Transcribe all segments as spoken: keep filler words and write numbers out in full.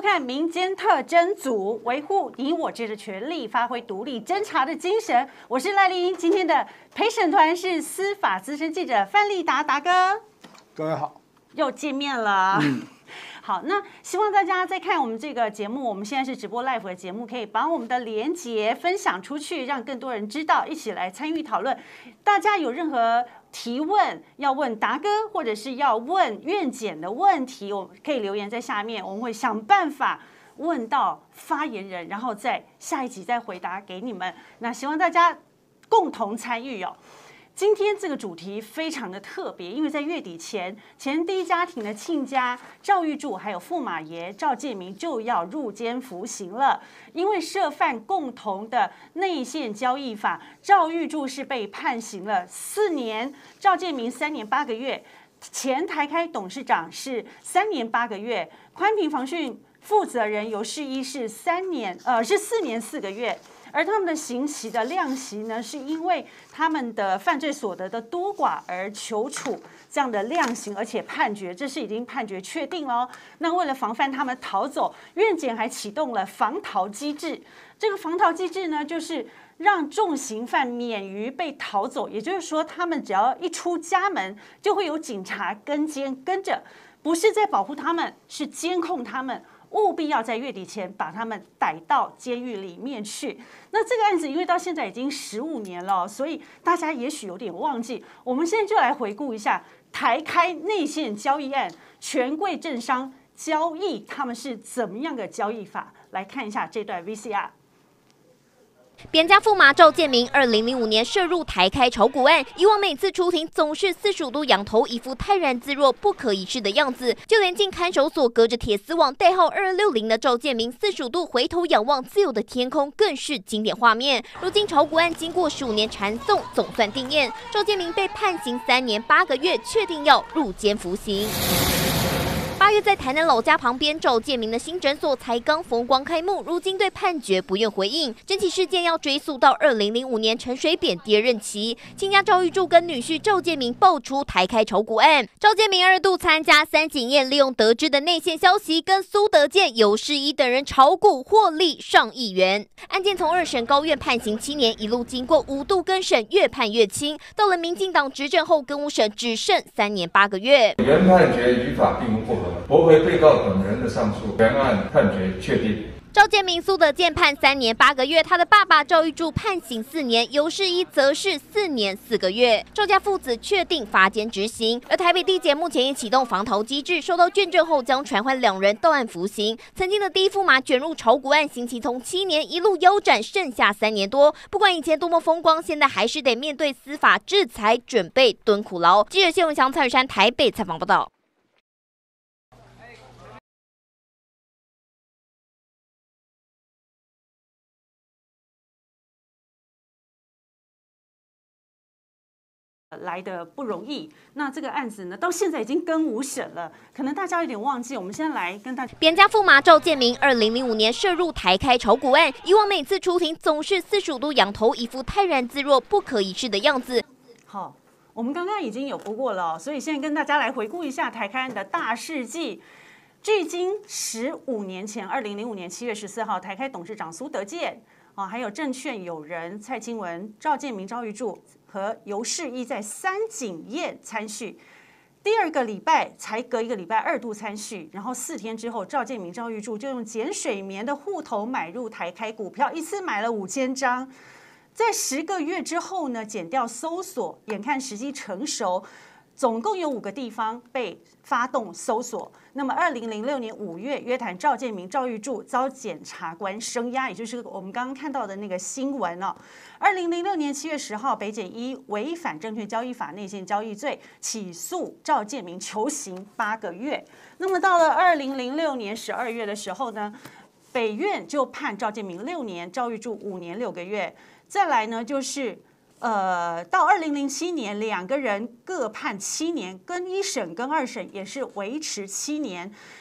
收看《民间特侦组》，维护你我之的权利，发挥独立侦查的精神。我是赖丽英，今天的陪审团是司法资深记者范立达达哥。 各位好， 又见面了。 嗯好，那希望大家在看我们这个节目，我们现在是直播 live 的节目，可以把我们的连结分享出去，让更多人知道，一起来参与讨论。大家有任何提问要问达哥，或者是要问院检的问题，我可以留言在下面，我们会想办法问到发言人，然后在下一集再回答给你们。那希望大家共同参与哦。今天这个主题非常的特别，因为在月底前，前第一家庭的亲家赵玉柱还有驸马爷赵建明就要入监服刑了。因为涉犯共同的内线交易法，赵玉柱是被判刑了四年，赵建明三年八个月，前台开董事长是三年八个月，宽屏防汛负责人尤世一是三年，呃，是四年四个月。而他们的刑期的量刑呢，是因为他们的犯罪所得的多寡而求处这样的量刑，而且判决，这是已经判决确定了。那为了防范他们逃走，院检还启动了防逃机制。这个防逃机制呢，就是让重刑犯免于被逃走，也就是说，他们只要一出家门，就会有警察跟监跟着，不是在保护他们，是监控他们。务必要在月底前把他们逮到监狱里面去。那这个案子因为到现在已经十五年了，所以大家也许有点忘记。我们现在就来回顾一下台开内线交易案，权贵政商交易他们是怎么样的交易法？来看一下这段 V C R。 扁家驸马赵建明，二零零五年涉入台开炒股案，以往每次出庭总是四十五度仰头，一副泰然自若、不可一世的样子。就连进看守所隔着铁丝网，代号二二六零的赵建明，四十五度回头仰望自由的天空，更是经典画面。如今炒股案经过十五年缠讼，总算定谳，赵建明被判刑三年八个月，确定要入监服刑。八月在台南老家旁边赵建明的新诊所才刚风光开幕，如今对判决不愿回应。整起事件要追溯到二零零五年陈水扁第二任期，亲家赵玉柱跟女婿赵建明爆出台开炒股案，赵建明二度参加三井宴，利用得知的内线消息，跟苏德健、尤世一等人炒股获利上亿元。案件从二审高院判刑七年，一路经过五度更审，越判越轻，到了民进党执政后，更五审只剩三年八个月。 原判决与法并无不合。驳回被告本人的上诉，原案判决确定。 赵建明、苏德健判三年八个月，他的爸爸赵玉柱判刑四年，尤世一则是四年四个月。赵家父子确定罚监执行，而台北地检目前也启动防逃机制，收到卷证后将传唤两人到案服刑。曾经的第一驸马卷入炒股案，刑期从七年一路腰斩，剩下三年多。不管以前多么风光，现在还是得面对司法制裁，准备蹲苦牢。记者谢文祥、蔡宇山台北采访报道。 来的不容易，那这个案子呢，到现在已经更五审了，可能大家有点忘记。我们现在来跟大家， 扁家驸马赵建明，二零零五年涉入台开炒股案，以往每次出庭总是四十五度仰头，一副泰然自若、不可一世的样子。 好，我们刚刚已经有播过了，所以现在跟大家来回顾一下台开案的大事记。距今十五年前，二零零五年七月十四号，台开董事长苏德健啊，还有证券友人蔡清文、赵建明、赵玉柱和尤世一在三井宴参叙。第二个礼拜才隔一个礼拜二度参叙，然后四天之后，赵建明、赵玉柱就用碱水棉的户头买入台开股票，一次买了五千张。在十个月之后呢，检调搜索，眼看时机成熟。总共有五个地方被发动搜索。那么，二零零六年五月，约谈赵建明、赵玉柱遭检察官声押，也就是我们刚刚看到的那个新闻哦。二零零六年七月十号，北检依违反证券交易法内线交易罪起诉赵建明，求刑八个月。那么到了二零零六年十二月的时候呢，北院就判赵建明六年，赵玉柱五年六个月。再来呢，就是。呃，到二零零七年，两个人各判七年，跟一审跟二审也是维持七年。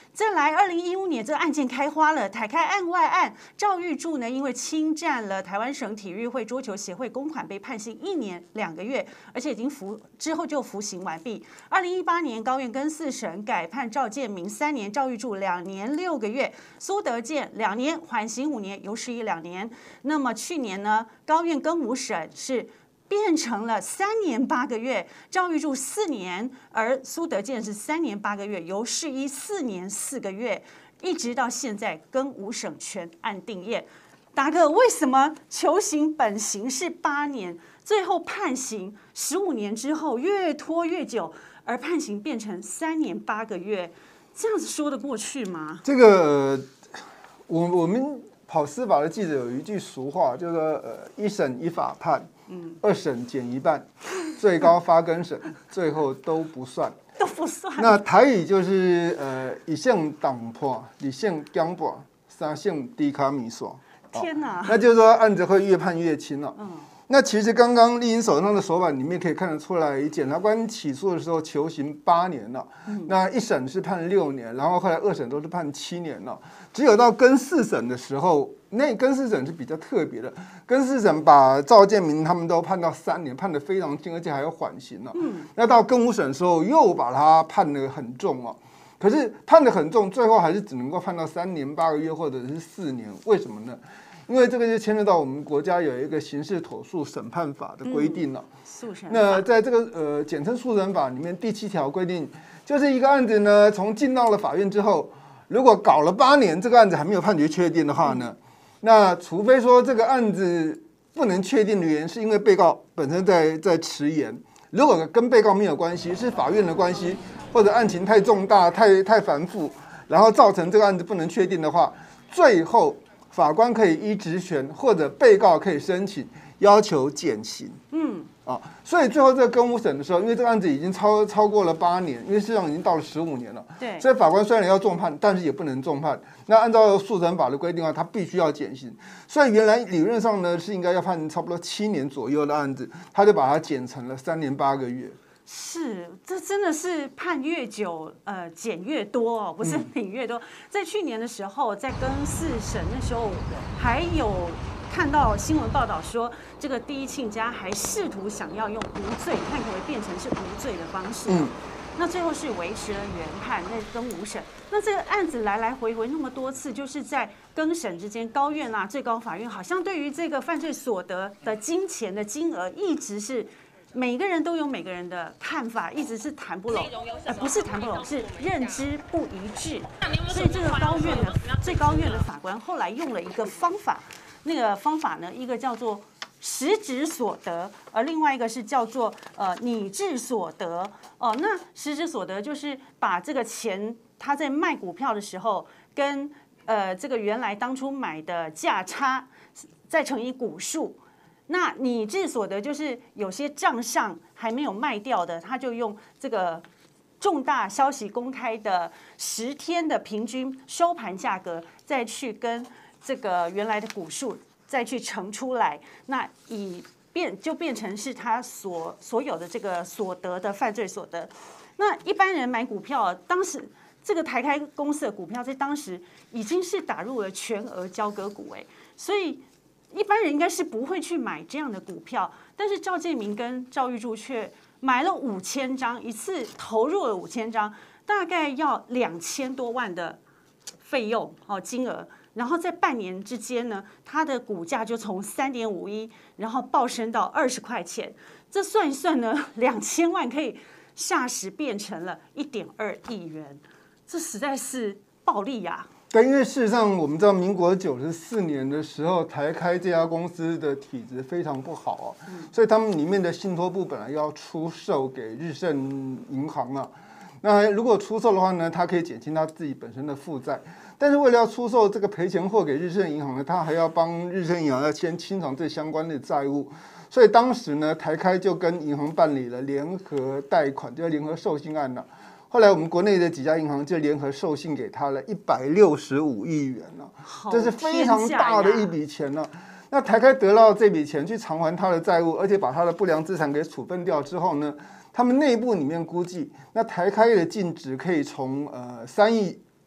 再来，二零一五年这个案件开花了，台开案外案，赵玉柱呢因为侵占了台湾省体育会桌球协会公款，被判刑一年两个月，而且已经服之后就服刑完毕。二零一八年高院跟四审改判赵建明三年，赵玉柱两年六个月，苏德健两年，缓刑五年，有释一两年。那么去年呢，高院跟五审是变成了三年八个月，赵玉柱四年，而苏德健是三年八个月，由释一四年四个月，一直到现在跟五审全案定谳。达哥，为什么求刑本刑是八年，最后判刑十五年之后越拖越久，而判刑变成三年八个月，这样子说得过去吗？ 这个我我们跑司法的记者有一句俗话，叫做呃一审一法判。嗯，二审减一半，最高发更审，最后都不算， 都不算。 那台语就是呃一线挡破，二线僵破，三线低卡米索。 天哪！ 那就是说案子会越判越轻了。嗯。那其实刚刚丽颖手上的手板里面可以看得出来，检察官起诉的时候求刑八年了，嗯、那一审是判六年，然后后来二审都是判七年了，只有到跟四审的时候，那跟四审是比较特别的，跟四审把赵建明他们都判到三年，判得非常轻，而且还有缓刑了。嗯，那到跟五审的时候又把他判得很重哦，可是判得很重，最后还是只能够判到三年八个月或者是四年，为什么呢？因为这个就牵涉到我们国家有一个刑事妥诉审判法的规定了。 速审法。 那在这个呃简称速审法里面第七条规定，就是一个案子呢，从进到了法院之后，如果搞了八年，这个案子还没有判决确定的话呢，嗯、那除非说这个案子不能确定的原因是因为被告本身在在迟延，如果跟被告没有关系，是法院的关系，或者案情太重大、太太繁复，然后造成这个案子不能确定的话，最后法官可以依职权，或者被告可以申请要求减刑。嗯，啊，所以最后这个跟五审的时候，因为这个案子已经超超过了八年，因为事实上已经到了十五年了。 对， 所以法官虽然要重判，但是也不能重判。那按照速审法的规定的话，他必须要减刑。所以原来理论上呢是应该要判差不多七年左右的案子，他就把它减成了三年八个月。 是，这真的是判越久，呃，减越多哦，不是领越多。嗯、在去年的时候，在跟四审那时候，还有看到新闻报道说，这个第一亲家还试图想要用无罪，看可不可以变成是无罪的方式。嗯，那最后是维持了原判，那跟五审。那这个案子来来回回那么多次，就是在更审之间，高院啊、最高法院好像对于这个犯罪所得的金钱的金额，一直是。每个人都有每个人的看法，一直是谈不拢，呃，不是谈不拢，是认知不一致。所以这个高院的最高院的法官后来用了一个方法，那个方法呢，一个叫做实质所得，而另外一个是叫做呃拟制所得。哦，那实质所得就是把这个钱他在卖股票的时候，跟呃这个原来当初买的价差再乘以股数。那拟制所得就是有些账上还没有卖掉的，他就用这个重大消息公开的十天的平均收盘价格，再去跟这个原来的股数再去乘出来，那以变就变成是他所所有的这个所得的犯罪所得。那一般人买股票，当时这个台开公司的股票在当时已经是打入了全额交割股，哎，所以。一般人应该是不会去买这样的股票，但是赵建明跟赵玉柱却买了五千张，一次投入了五千张，大概要两千多万的费用哦金额，然后在半年之间呢，它的股价就从三点五一，然后暴升到二十块钱，这算一算呢，两千万可以霎时变成了一点二亿元，这实在是暴利呀、啊。 对，因为事实上我们知道，民国九十四年的时候，台开这家公司的体质非常不好啊，嗯、所以他们里面的信托部本来要出售给日盛银行啊。那如果出售的话呢，它可以减轻他自己本身的负债，但是为了要出售这个赔钱货给日盛银行呢，他还要帮日盛银行要先清偿这相关的债务，所以当时呢，台开就跟银行办理了联合贷款，叫联合授信案了、啊。后来我们国内的几家银行就联合授信给他了一百六十五亿元了，这是非常大的一笔钱了。那台开得到这笔钱去偿还他的债务，而且把他的不良资产给处分掉之后呢，他们内部里面估计，那台开的净值可以从呃三亿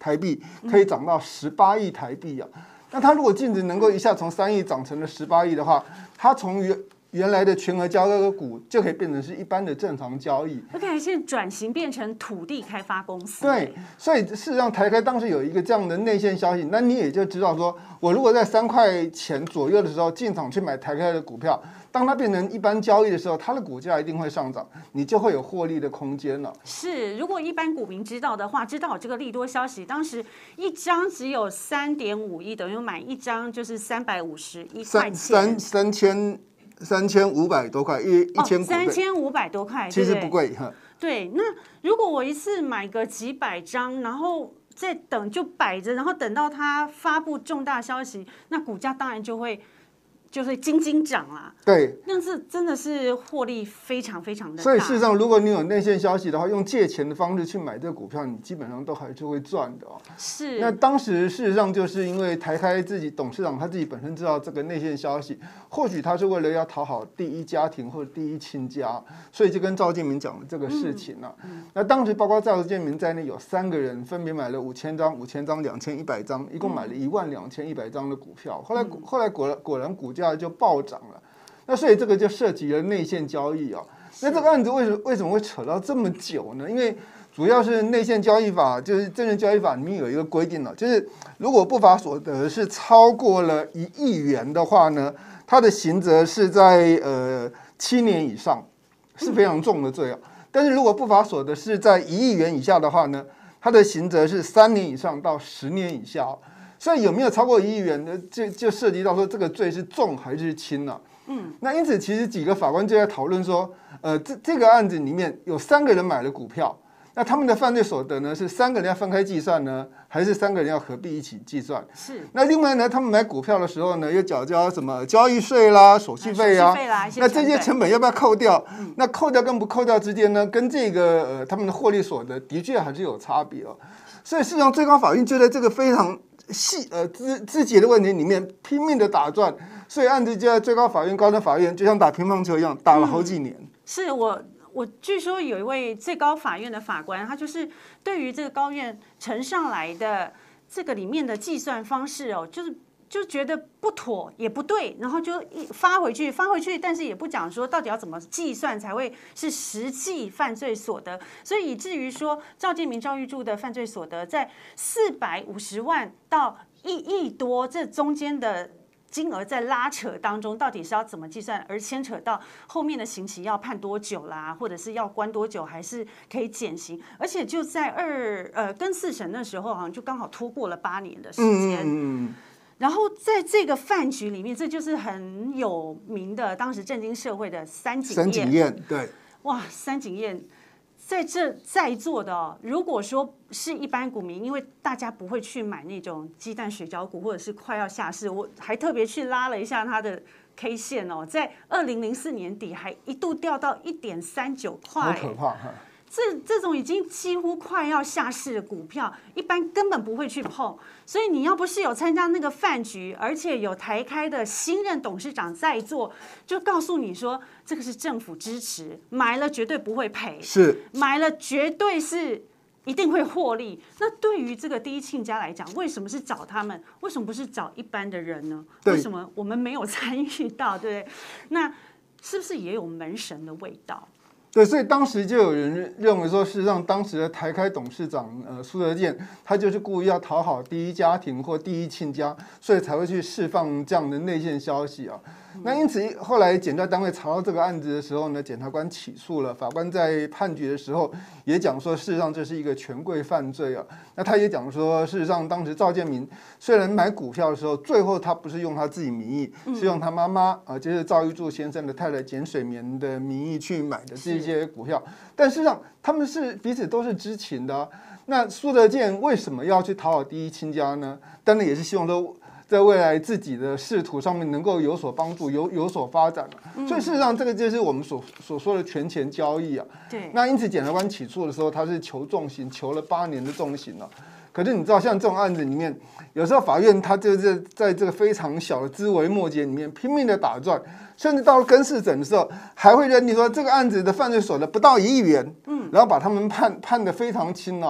台币可以涨到十八亿台币啊。那他如果净值能够一下从三亿涨成了十八亿的话，他从原原来的全额交割股就可以变成是一般的正常交易。 OK， 现在转型变成土地开发公司。 对，所以事实上台开当时有一个这样的内线消息，那你也就知道说，我如果在三块钱左右的时候进场去买台开的股票，当它变成一般交易的时候，它的股价一定会上涨，你就会有获利的空间了。 是，如果一般股民知道的话，知道有这个利多消息，当时一张只有三点五亿，等于买一张就是三百五十一块钱， 三三千三千五百多块，一一千股， 三千五百多块， 其实不贵哈。 对，那如果我一次买个几百张，然后再等就摆着，然后等到它发布重大消息，那股价当然就会。就是金金涨啦， 对， 那是真的是获利非常非常的大。 所以事实上，如果你有内线消息的话，用借钱的方式去买这个股票，你基本上都还是会赚的哦。 是。 那当时事实上就是因为台开自己董事长他自己本身知道这个内线消息，或许他是为了要讨好第一家庭或者第一亲家，所以就跟赵建民讲了这个事情了、啊嗯嗯。那当时包括赵建民在内有三个人分别买了五千张、五千张、两千一百张，一共买了一万两千一百张的股票。后来、嗯、后来果然果然股价就暴涨了，那所以这个就涉及了内线交易啊。那这个案子为什么为什么会扯到这么久呢？因为主要是内线交易法，就是证券交易法里面有一个规定了，就是如果不法所得是超过了一亿元的话呢，它的刑责是在呃七年以上，是非常重的罪啊。但是如果不法所得是在一亿元以下的话呢，它的刑责是三年以上到十年以下。所以有没有超过一亿元的，就就涉及到说这个罪是重还是轻啊？嗯，那因此其实几个法官就在讨论说，呃，这这个案子里面有三个人买了股票，那他们的犯罪所得呢是三个人要分开计算呢，还是三个人要合并一起计算？是。那另外呢，他们买股票的时候呢，又缴交什么交易税啦、手续费啊？那这些成本要不要扣掉？嗯、那扣掉跟不扣掉之间呢，跟这个呃他们的获利所得的确还是有差别哦。所以事实上，最高法院就在这个非常细呃枝枝节的问题里面拼命的打转，所以案子就在最高法院、高等法院，就像打乒乓球一样，打了好几年。嗯、 是我我据说有一位最高法院的法官，他就是对于这个高院呈上来的这个里面的计算方式哦，就是就觉得不妥也不对，然后就一发回去发回去，但是也不讲说到底要怎么计算才会是实际犯罪所得，所以以至于说赵建民、赵玉柱的犯罪所得在四百五十万到一亿多这中间的金额在拉扯当中，到底是要怎么计算，而牵扯到后面的刑期要判多久啦，或者是要关多久，还是可以减刑，而且就在二呃跟四审那时候，好像就刚好拖过了八年的时间。嗯嗯然后在这个饭局里面，这就是很有名的，当时震惊社会的三井三井宴，对， 哇，三井宴在这在座的哦，如果说是一般股民，因为大家不会去买那种鸡蛋水饺股，或者是快要下市，我还特别去拉了一下它的 K 线哦，在二零零四年底还一度掉到一点三九块， 好可怕哈！ 这这种已经几乎快要下市的股票，一般根本不会去碰。所以你要不是有参加那个饭局，而且有台开的新任董事长在座，就告诉你说这个是政府支持，买了绝对不会赔， 是买了绝对是一定会获利。那对于这个第一亲家来讲，为什么是找他们？为什么不是找一般的人呢？为什么我们没有参与到？对不对？那是不是也有门神的味道？ 对，所以当时就有人认为说，事实上当时的台开董事长呃苏德健，他就是故意要讨好第一家庭或第一亲家，所以才会去释放这样的内线消息啊。那因此后来检察单位查到这个案子的时候呢，检察官起诉了，法官在判决的时候也讲说，事实上这是一个权贵犯罪啊。那他也讲说，事实上当时赵建民虽然买股票的时候，最后他不是用他自己名义，是用他妈妈啊，就是赵玉柱先生的太太简水棉的名义去买的这些股票，但事实上他们是彼此都是知情的啊。那苏德健为什么要去讨好第一亲家呢？当然也是希望说，在未来自己的仕途上面能够有所帮助，有有所发展、啊嗯、所以事实上，这个就是我们所所说的权钱交易啊。对。那因此，检察官起诉的时候，他是求重刑，求了八年的重刑了、啊。可是你知道，像这种案子里面，有时候法院他就是在这个非常小的枝微末节里面拼命的打转，甚至到了更四审的时候，还会认定说这个案子的犯罪所得不到一亿元，嗯，然后把他们判判得非常轻了、啊。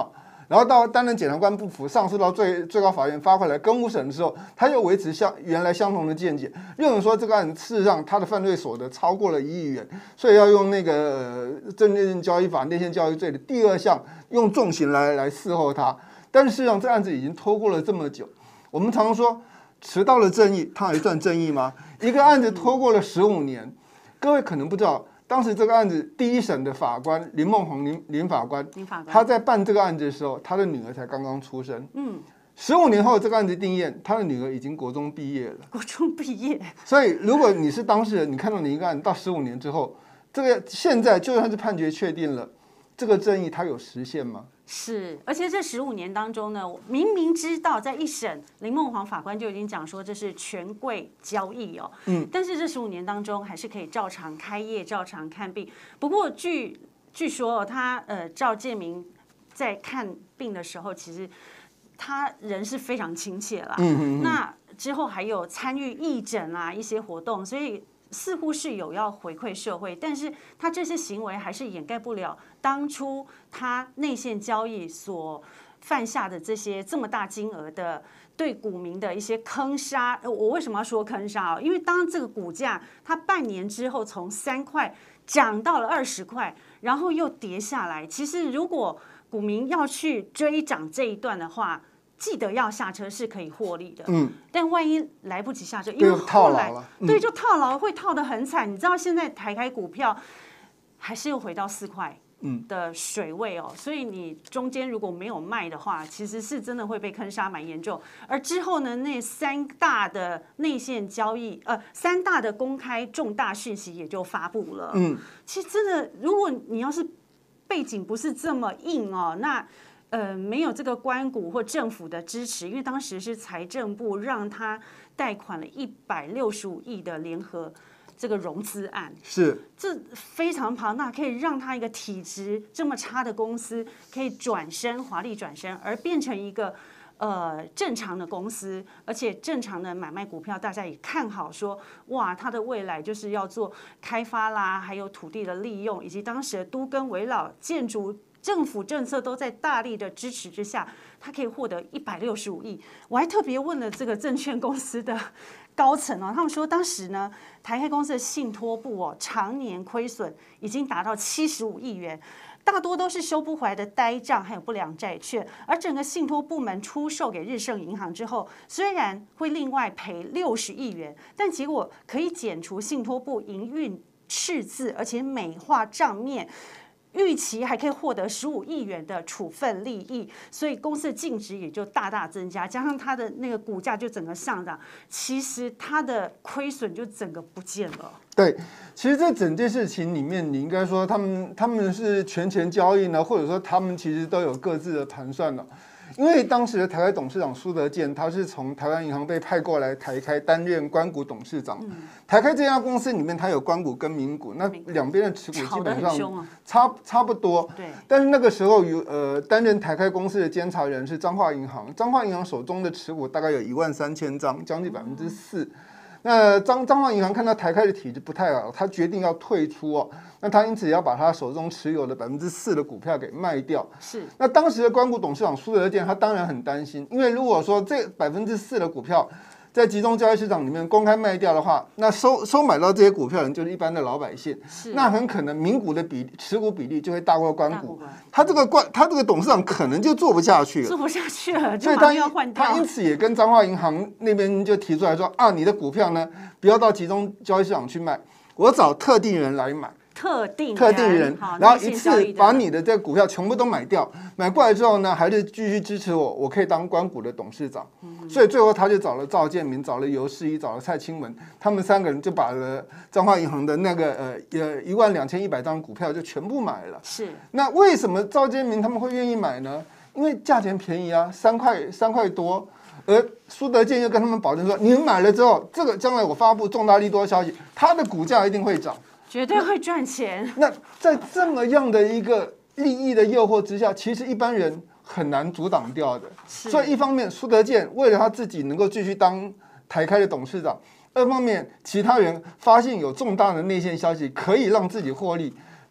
然后到担任检察官不服，上诉到最最高法院发回来更五审的时候，他又维持相原来相同的见解，认为说这个案子事实上他的犯罪所得超过了一亿元，所以要用那个《证券交易法》内线交易罪的第二项用重刑来来伺候他。但是事实上这案子已经拖过了这么久，我们常说迟到了正义，他还算正义吗？一个案子拖过了十五年，各位可能不知道。当时这个案子第一审的法官林梦红林林法官， 林法官他在办这个案子的时候，他的女儿才刚刚出生。 嗯， 十五年后这个案子定验，他的女儿已经国中毕业了。 国中毕业， 所以如果你是当事人，你看到你一个案子到十五年之后，这个现在就算是判决确定了，这个正义它有实现吗？ 是，而且这十五年当中呢，明明知道在一审林梦煌法官就已经讲说这是权贵交易哦，嗯，但是这十五年当中还是可以照常开业、照常看病。不过据据说、哦、他呃赵建明在看病的时候，其实他人是非常亲切啦，嗯嗯嗯，那之后还有参与义诊啊一些活动，所以似乎是有要回馈社会，但是他这些行为还是掩盖不了当初他内线交易所犯下的这些这么大金额的对股民的一些坑杀。我为什么要说坑杀？因为当这个股价它半年之后从三块涨到了二十块，然后又跌下来，其实如果股民要去追涨这一段的话，记得要下车是可以获利的，嗯，但万一来不及下车，因为后来对就套牢，会套得很惨。你知道现在台开股票还是又回到四块的水位哦，所以你中间如果没有卖的话，其实是真的会被坑杀蛮严重。而之后呢，那三大的内线交易，呃，三大的公开重大讯息也就发布了。嗯，其实真的，如果你要是背景不是这么硬哦，那呃，没有这个官股或政府的支持，因为当时是财政部让他贷款了一百六十五亿的联合这个融资案， 是这非常庞大，可以让他一个体质这么差的公司可以转身华丽转身，而变成一个呃正常的公司，而且正常的买卖股票，大家也看好说，哇，它的未来就是要做开发啦，还有土地的利用，以及当时的都更围绕建筑。政府政策都在大力的支持之下，他可以获得一百六十五亿。我还特别问了这个证券公司的高层哦，他们说当时呢，台开公司的信托部哦，常年亏损已经达到七十五亿元，大多都是收不回来的呆账，还有不良债券。而整个信托部门出售给日盛银行之后，虽然会另外赔六十亿元，但结果可以减除信托部营运赤字，而且美化账面。预期还可以获得十五亿元的处分利益，所以公司的净值也就大大增加，加上它的那个股价就整个上涨，其实它的亏损就整个不见了。 对，其实这整件事情里面，你应该说他们他们是权钱交易呢，或者说他们其实都有各自的盘算了。因为当时的台开董事长苏德健，他是从台湾银行被派过来台开担任官股董事长。嗯、台开这家公司里面，它有官股跟民股，那两边的持股基本上差差不多。 对。 但是那个时候有呃担任台开公司的监察人是彰化银行，彰化银行手中的持股大概有一万三千张，将近百分之四。那彰彰化银行看到台开的体质不太好，他决定要退出哦。那他因此也要把他手中持有的百分之四的股票给卖掉。 是。那当时的官股董事长苏德健，他当然很担心，因为如果说这百分之四的股票在集中交易市场里面公开卖掉的话，那收收买到这些股票的人就是一般的老百姓，那很可能民股的比持股比例就会大过官股，他这个官他这个董事长可能就做不下去了， 做不下去了， 所以他要换掉。他因此也跟彰化银行那边就提出来说啊，你的股票呢不要到集中交易市场去卖，我找特定人来买。 特定特定人，然后一次把你的这个股票全部都买掉，买过来之后呢，还是继续支持我，我可以当官股的董事长。嗯、所以最后他就找了赵建明，找了游士一，找了蔡清文，他们三个人就把了彰化银行的那个呃呃一万两千一百张股票就全部买了。 是。 那为什么赵建明他们会愿意买呢？因为价钱便宜啊，三块三块多。而苏德健又跟他们保证说，你们买了之后，这个将来我发布重大利多消息，它的股价一定会涨。 绝对会赚钱。 那在这么样的一个利益的诱惑之下，其实一般人很难阻挡掉的。所以一方面，苏德健为了他自己能够继续当台开的董事长；二方面，其他人发现有重大的内线消息可以让自己获利，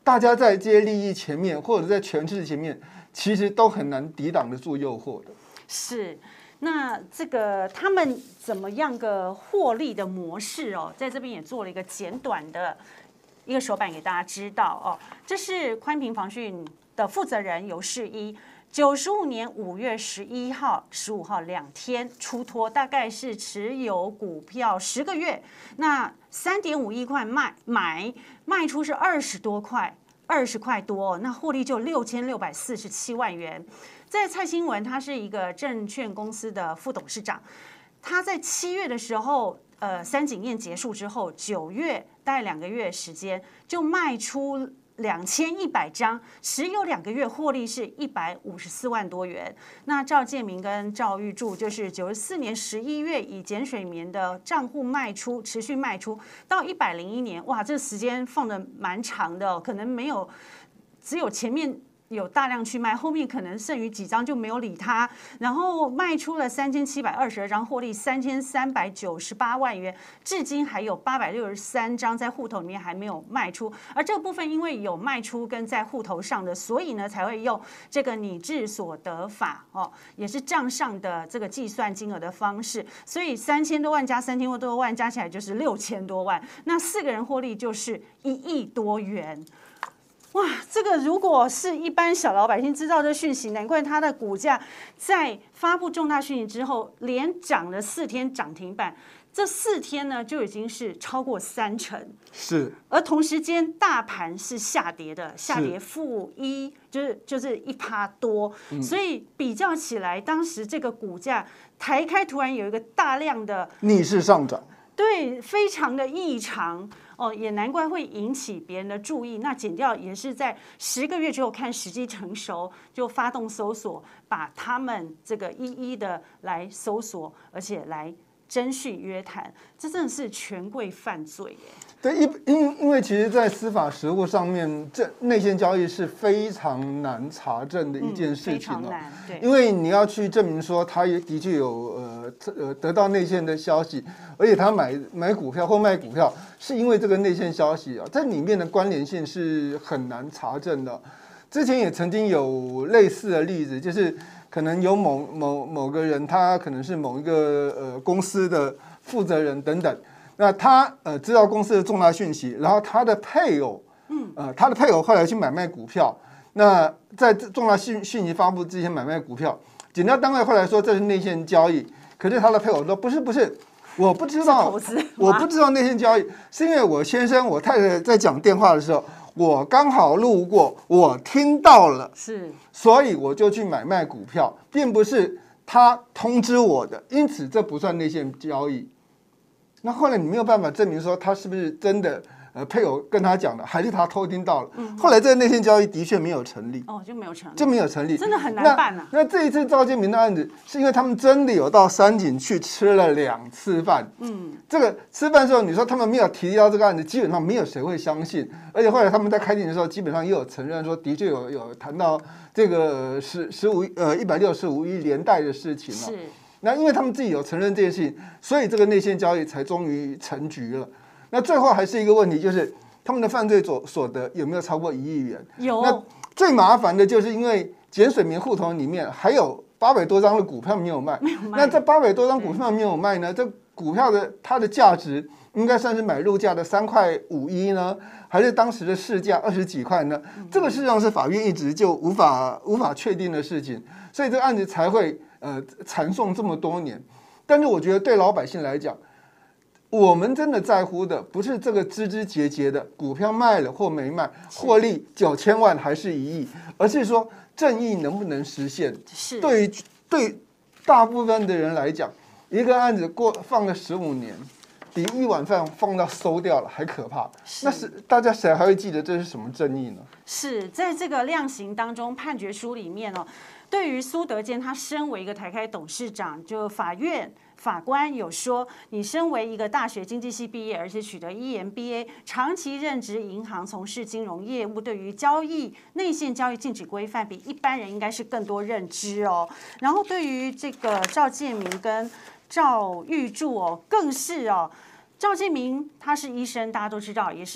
大家在这些利益前面，或者在权势前面，其实都很难抵挡得住诱惑的。 是。那这个他们怎么样个获利的模式哦，在这边也做了一个简短的一个手板给大家知道哦。这是宽屏防讯的负责人尤世一，九十五年五月十一号、十五号两天出脱，大概是持有股票十个月，那三点五亿块卖买卖出是二十多块，二十块多，那获利就六千六百四十七万元。在蔡新文，他是一个证券公司的副董事长，他在七月的时候，呃，三井宴结束之后，九月大概两个月时间就卖出两千一百张，持有两个月，获利是一百五十四万多元。那赵建明跟赵玉柱就是九十四年十一月以碱水棉的账户卖出，持续卖出到一百零一年，哇，这时间放的蛮长的、哦，可能没有只有前面有大量去卖，后面可能剩余几张就没有理他，然后卖出了三千七百二十二张，获利三千三百九十八万元，至今还有八百六十三张在户头里面还没有卖出，而这个部分因为有卖出跟在户头上的，所以呢才会用这个拟制所得法哦，也是账上的这个计算金额的方式，所以三千多万加三千多万加起来就是六千多万，那四个人获利就是一亿多元。哇，这个如果是一般小老百姓知道这讯息，难怪它的股价在发布重大讯息之后，连涨了四天涨停板，这四天呢就已经是超过三成。 是， 而同时间大盘是下跌的，下跌负一，就是就是一趴多、嗯，所以比较起来，当时这个股价台开突然有一个大量的逆势上涨。 对，非常的异常哦，也难怪会引起别人的注意。那检调也是在十个月之后看时机成熟，就发动搜索，把他们这个一一的来搜索，而且来侦讯约谈，这真的是权贵犯罪耶。 对，因因因为其实，在司法实务上面，这内线交易是非常难查证的一件事情哦。 嗯、对， 因为你要去证明说他也的确有呃呃得到内线的消息，而且他买买股票或卖股票是因为这个内线消息啊，在里面的关联性是很难查证的。之前也曾经有类似的例子，就是可能有某某某个人，他可能是某一个呃公司的负责人等等。那他呃知道公司的重大讯息，然后他的配偶，嗯，呃，他的配偶后来去买卖股票。那在重大讯讯息发布之前买卖股票，检调单位后来说这是内线交易，可是他的配偶说不是不是，我不知道，我不知道内线交易，是因为我先生我太太在讲电话的时候，我刚好路过，我听到了， 是， 所以我就去买卖股票，并不是他通知我的，因此这不算内线交易。那后来你没有办法证明说他是不是真的呃配偶跟他讲的，还是他偷听到了。嗯、后来这个内线交易的确没有成立， 哦，就没有成立， 就没有成立， 真的很难办啊。 那, 那这一次赵建明的案子，是因为他们真的有到山景去吃了两次饭。嗯，这个吃饭的时候，你说他们没有提到这个案子，基本上没有谁会相信。而且后来他们在开庭的时候，基本上也有承认说，的确有有谈到这个十十五呃一百六十五亿连带的事情了。是。那因为他们自己有承认这件事情，所以这个内线交易才终于成局了。那最后还是一个问题，就是他们的犯罪所所得有没有超过一亿元？ 有。 那最麻烦的就是因为碱水棉户头里面还有八百多张的股票没有卖， 没有卖。 那这八百多张股票没有卖呢？这股票的它的价值应该算是买入价的三块五一呢，还是当时的市价二十几块呢？嗯、这个事实上是法院一直就无法无法确定的事情，所以这个案子才会。呃，缠讼这么多年，但是我觉得对老百姓来讲，我们真的在乎的不是这个枝枝节节的股票卖了或没卖，获利九千万还是一亿，而是说正义能不能实现。 是对于对大部分的人来讲，一个案子过放了十五年，比一碗饭放到馊掉了还可怕。是那是大家谁还会记得这是什么正义呢？ 是在这个量刑当中判决书里面哦。对于苏德坚，他身为一个台开董事长，就法院法官有说，你身为一个大学经济系毕业，而且取得 E M B A， 长期任职银行，从事金融业务，对于交易内线交易禁止规范，比一般人应该是更多认知哦。然后对于这个赵建明跟赵玉柱哦，更是哦。赵建明他是医生，大家都知道，也是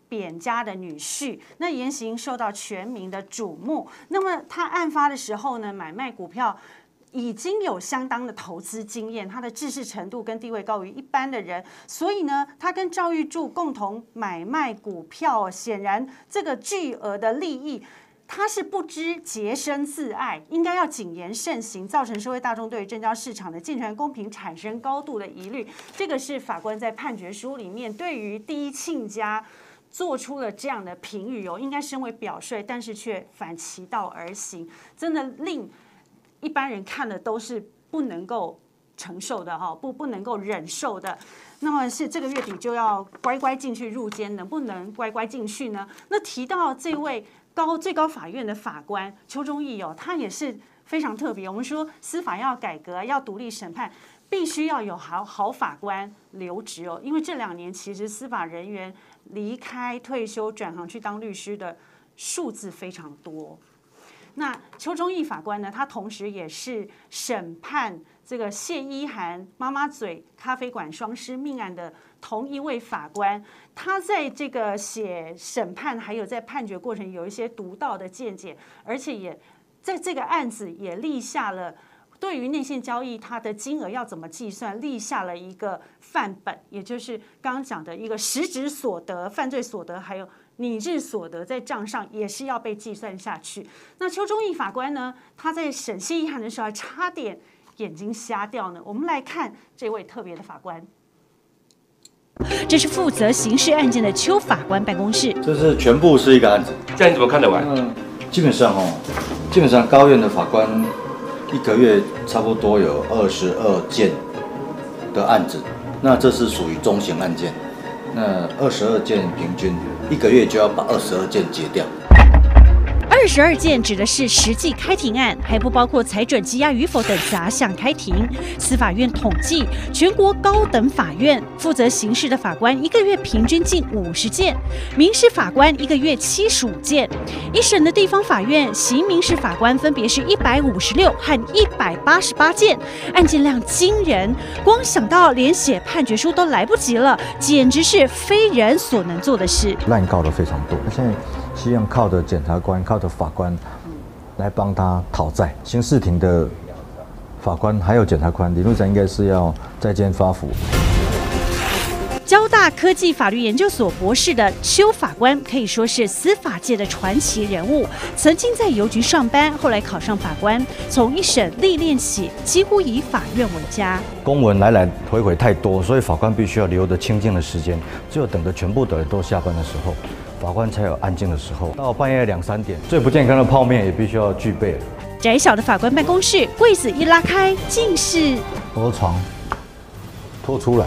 扁家的女婿，那言行受到全民的瞩目。那么他案发的时候呢，买卖股票已经有相当的投资经验，他的知识程度跟地位高于一般的人，所以呢，他跟赵玉柱共同买卖股票，显然这个巨额的利益。他是不知洁身自爱，应该要谨言慎行，造成社会大众对于证交市场的健全公平产生高度的疑虑。这个是法官在判决书里面对于第一亲家做出了这样的评语哦，应该身为表率，但是却反其道而行，真的令一般人看了都是不能够承受的哈，不不能够忍受的。那么是这个月底就要乖乖进去入监，能不能乖乖进去呢？那提到这位高最高法院的法官邱忠义哦，他也是非常特别。我们说司法要改革，要独立审判，必须要有好好法官留职哦。因为这两年其实司法人员离开、退休、转行去当律师的数字非常多。那邱忠义法官呢，他同时也是审判这个谢依涵妈妈嘴咖啡馆双尸命案的同一位法官，他在这个写审判还有在判决过程有一些独到的见解，而且也在这个案子也立下了对于内线交易它的金额要怎么计算，立下了一个范本，也就是刚刚讲的一个实质所得、犯罪所得还有拟制所得在账上也是要被计算下去。那邱忠义法官呢，他在审谢依涵的时候还差点眼睛瞎掉呢。我们来看这位特别的法官，这是负责刑事案件的邱法官办公室。 这是全部是一个案子， 这样你怎么看得完？ 嗯，基本上哦，基本上高院的法官一个月差不多有二十二件的案子，那这是属于中型案件。那二十二件平均一个月就要把二十二件结掉。 二十二件指的是实际开庭案，还不包括裁准羁押与否等杂项开庭。司法院统计，全国高等法院负责刑事的法官一个月平均近五十件，民事法官一个月七十五件。一审的地方法院刑民事法官分别是一百五十六和一百八十八件，案件量惊人，光想到连写判决书都来不及了，简直是非人所能做的事。 滥告的非常多，现在希望靠着检察官、靠着法官来帮他讨债。刑事庭的法官还有检察官，理论上应该是要在监发服。 交大科技法律研究所博士的邱法官可以说是司法界的传奇人物，曾经在邮局上班，后来考上法官，从一审历练起，几乎以法院为家。 公文来来回回太多，所以法官必须要留着清静的时间，只有等着全部的人都下班的时候，法官才有安静的时候。到半夜两三点，最不健康的泡面也必须要具备。 窄小的法官办公室，柜子一拉开，竟是我的床拖出来。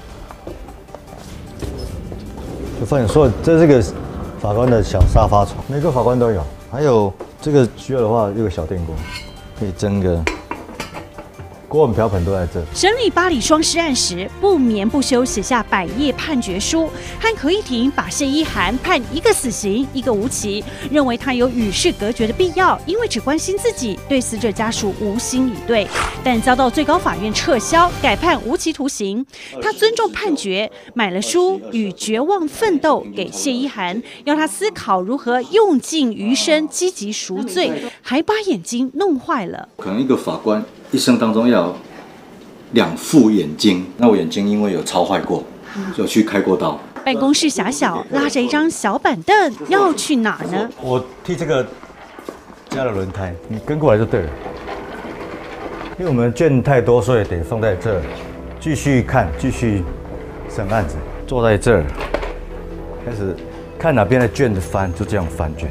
就发现说，这是个法官的小沙发床，每个法官都有。还有这个需要的话，有个小电锅，可以蒸个锅碗瓢盆都在这。 审理八里双尸案时，不眠不休写下百页判决书，和合议庭把谢依涵判一个死刑，一个无期，认为他有与世隔绝的必要，因为只关心自己，对死者家属无心以对，但遭到最高法院撤销，改判无期徒刑。他尊重判决，买了书《与绝望奋斗》给谢依涵，要他思考如何用尽余生积极赎罪，还把眼睛弄坏了。 可能一个法官一生当中要两副眼睛，那我眼睛因为有超坏过，就去开过刀。 办公室狭小，拉着一张小板凳，要去哪儿呢？ 我替这个加了轮胎，你跟过来就对了。因为我们卷太多，所以得放在这儿，继续看，继续审案子。坐在这儿，开始看哪边的卷子翻，就这样翻卷。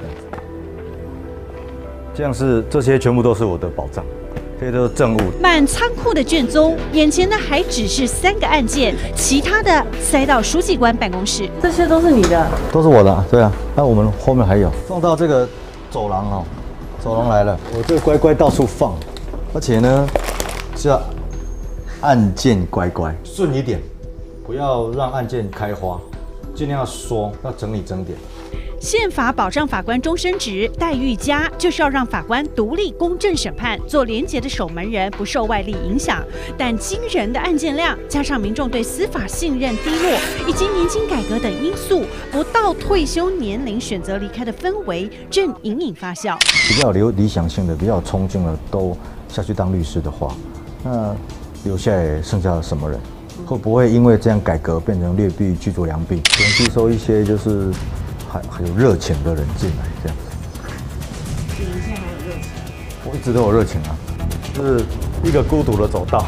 这样是这些全部都是我的宝藏。这些都是证物。 满仓库的卷宗，眼前的还只是三个案件，其他的塞到书记官办公室。这些都是你的？ 都是我的、啊，对啊。那我们后面还有，放到这个走廊哦，走廊来了，我这个乖乖到处放，而且呢是要案件乖乖顺一点，不要让案件开花，尽量要缩，要整理整点。 宪法保障法官终身职，待遇佳，就是要让法官独立公正审判，做廉洁的守门人，不受外力影响。但惊人的案件量，加上民众对司法信任低落，以及年金改革等因素，不到退休年龄选择离开的氛围正隐隐发酵。 比较有理想性的、比较冲劲的，都下去当律师的话，那留下来剩下什么人？会不会因为这样改革变成劣币驱逐良币？可能吸收一些就是还还有热情的人进来，这样子。 你现在还有热情？ 我一直都有热情啊，就是一个孤独的走道。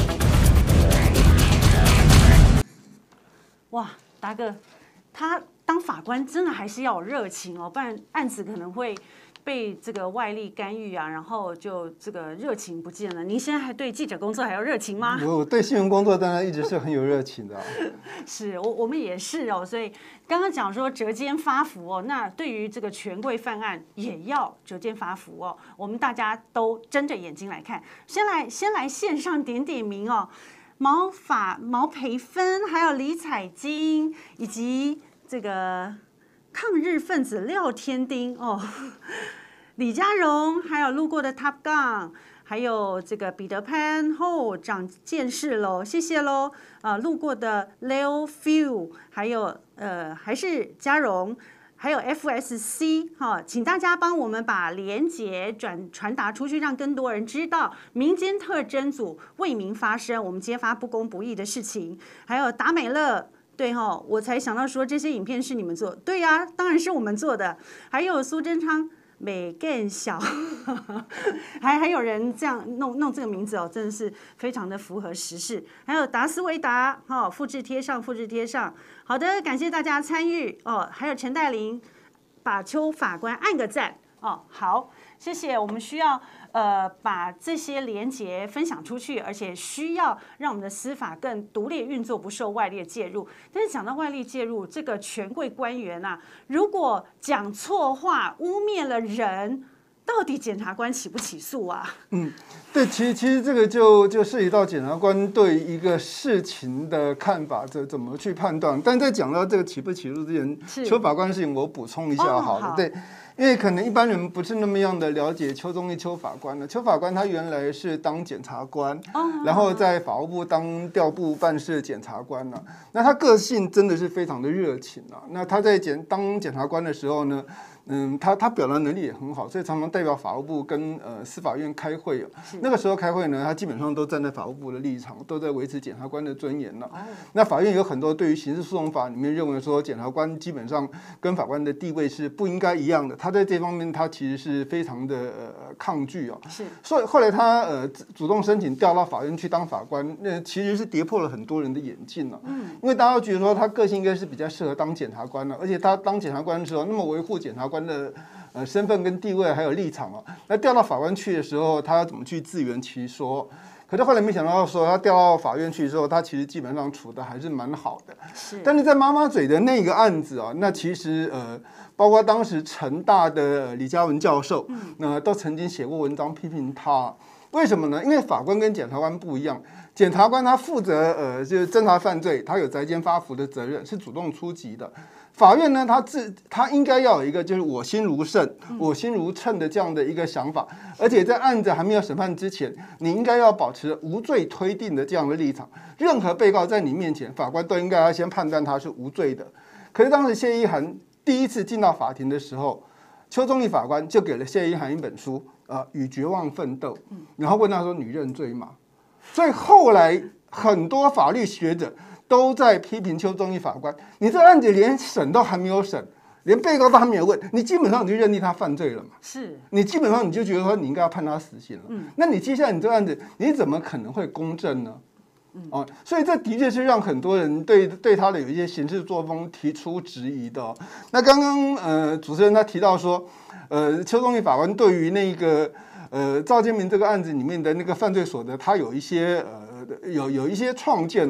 哇，达哥，他当法官真的还是要有热情哦，不然案子可能会被这个外力干预啊，然后就这个热情不见了。您现在还对记者工作还有热情吗？ 我对新闻工作当然一直是很有热情的、啊。 是我我们也是哦，所以刚刚讲说折肩发福哦，那对于这个权贵犯案也要折肩发福哦，我们大家都睁着眼睛来看。先来先来线上点点名哦，毛法毛培芬，还有李彩金，以及这个抗日分子廖天丁哦，李家荣，还有路过的 Top Gun， 还有这个彼得潘后长见识喽，谢谢喽。啊，路过的 Leo Few， 还有呃还是嘉荣，还有 F S C 哈、哦，请大家帮我们把连结转传达出去，让更多人知道民间特侦组为民发声，我们揭发不公不义的事情。还有达美乐。对哈、哦，我才想到说这些影片是你们做，对呀、啊，当然是我们做的。还有苏贞昌美更小，还还有人这样弄弄这个名字哦，真的是非常的符合时事。还有达斯维达，哈、哦，复制贴上，复制贴上。好的，感谢大家参与哦。还有陈黛玲，把邱法官按个赞哦。好，谢谢。我们需要。呃，把这些连结分享出去，而且需要让我们的司法更独立运作，不受外力介入。但是讲到外力介入，这个权贵官员啊，如果讲错话，污蔑了人，到底检察官起不起诉啊？嗯， 对，其实其实这个就就涉及到检察官对一个事情的看法，这怎么去判断。但在讲到这个起不起诉之前，邱法官的事情我补充一下好了，哦、好对。因为可能一般人不是那么样的了解邱宗义邱法官的，邱法官他原来是当检察官，然后在法务部当调部办事检察官呢。那他个性真的是非常的热情啊。那他在检当检察官的时候呢，嗯，他他表达能力也很好，所以常常代表法务部跟呃司法院开会哦。那个时候开会呢，他基本上都站在法务部的立场，都在维持检察官的尊严了。那法院有很多对于刑事诉讼法里面认为说，检察官基本上跟法官的地位是不应该一样的。他在这方面，他其实是非常的呃抗拒哦，是，所以后来他呃主动申请调到法院去当法官，那其实是跌破了很多人的眼镜了、哦。嗯，因为大家都觉得说他个性应该是比较适合当检察官的，而且他当检察官的时候，那么维护检察官的呃身份跟地位还有立场哦，那调到法官去的时候，他要怎么去自圆其说？可是后来没想到说，他调到法院去之后，他其实基本上处的还是蛮好的。是，但是在妈妈嘴的那个案子啊，那其实呃。包括当时成大的李嘉文教授，那、呃、都曾经写过文章批评他。为什么呢？因为法官跟检察官不一样，检察官他负责呃就是侦查犯罪，他有宅间发服的责任，是主动出击的。法院呢，他自他应该要有一个就是我心如圣、我心如秤的这样的一个想法，而且在案子还没有审判之前，你应该要保持无罪推定的这样的立场。任何被告在你面前，法官都应该要先判断他是无罪的。可是当时谢依涵第一次进到法庭的时候，邱宗义法官就给了谢依涵一本书，呃，《与绝望奋斗》，然后问他说：“你认罪吗？”所以后来很多法律学者都在批评邱宗义法官，你这案子连审都还没有审，连被告都还没有问，你基本上你就认定他犯罪了嘛？是，你基本上你就觉得说你应该要判他死刑了。嗯，那你接下来你这案子你怎么可能会公正呢？哦，所以这的确是让很多人对对他的有一些行事作风提出质疑的、哦。那刚刚呃主持人他提到说，呃邱宗义法官对于那个呃赵建明这个案子里面的那个犯罪所得，他有一些呃有有一些创建了、哦。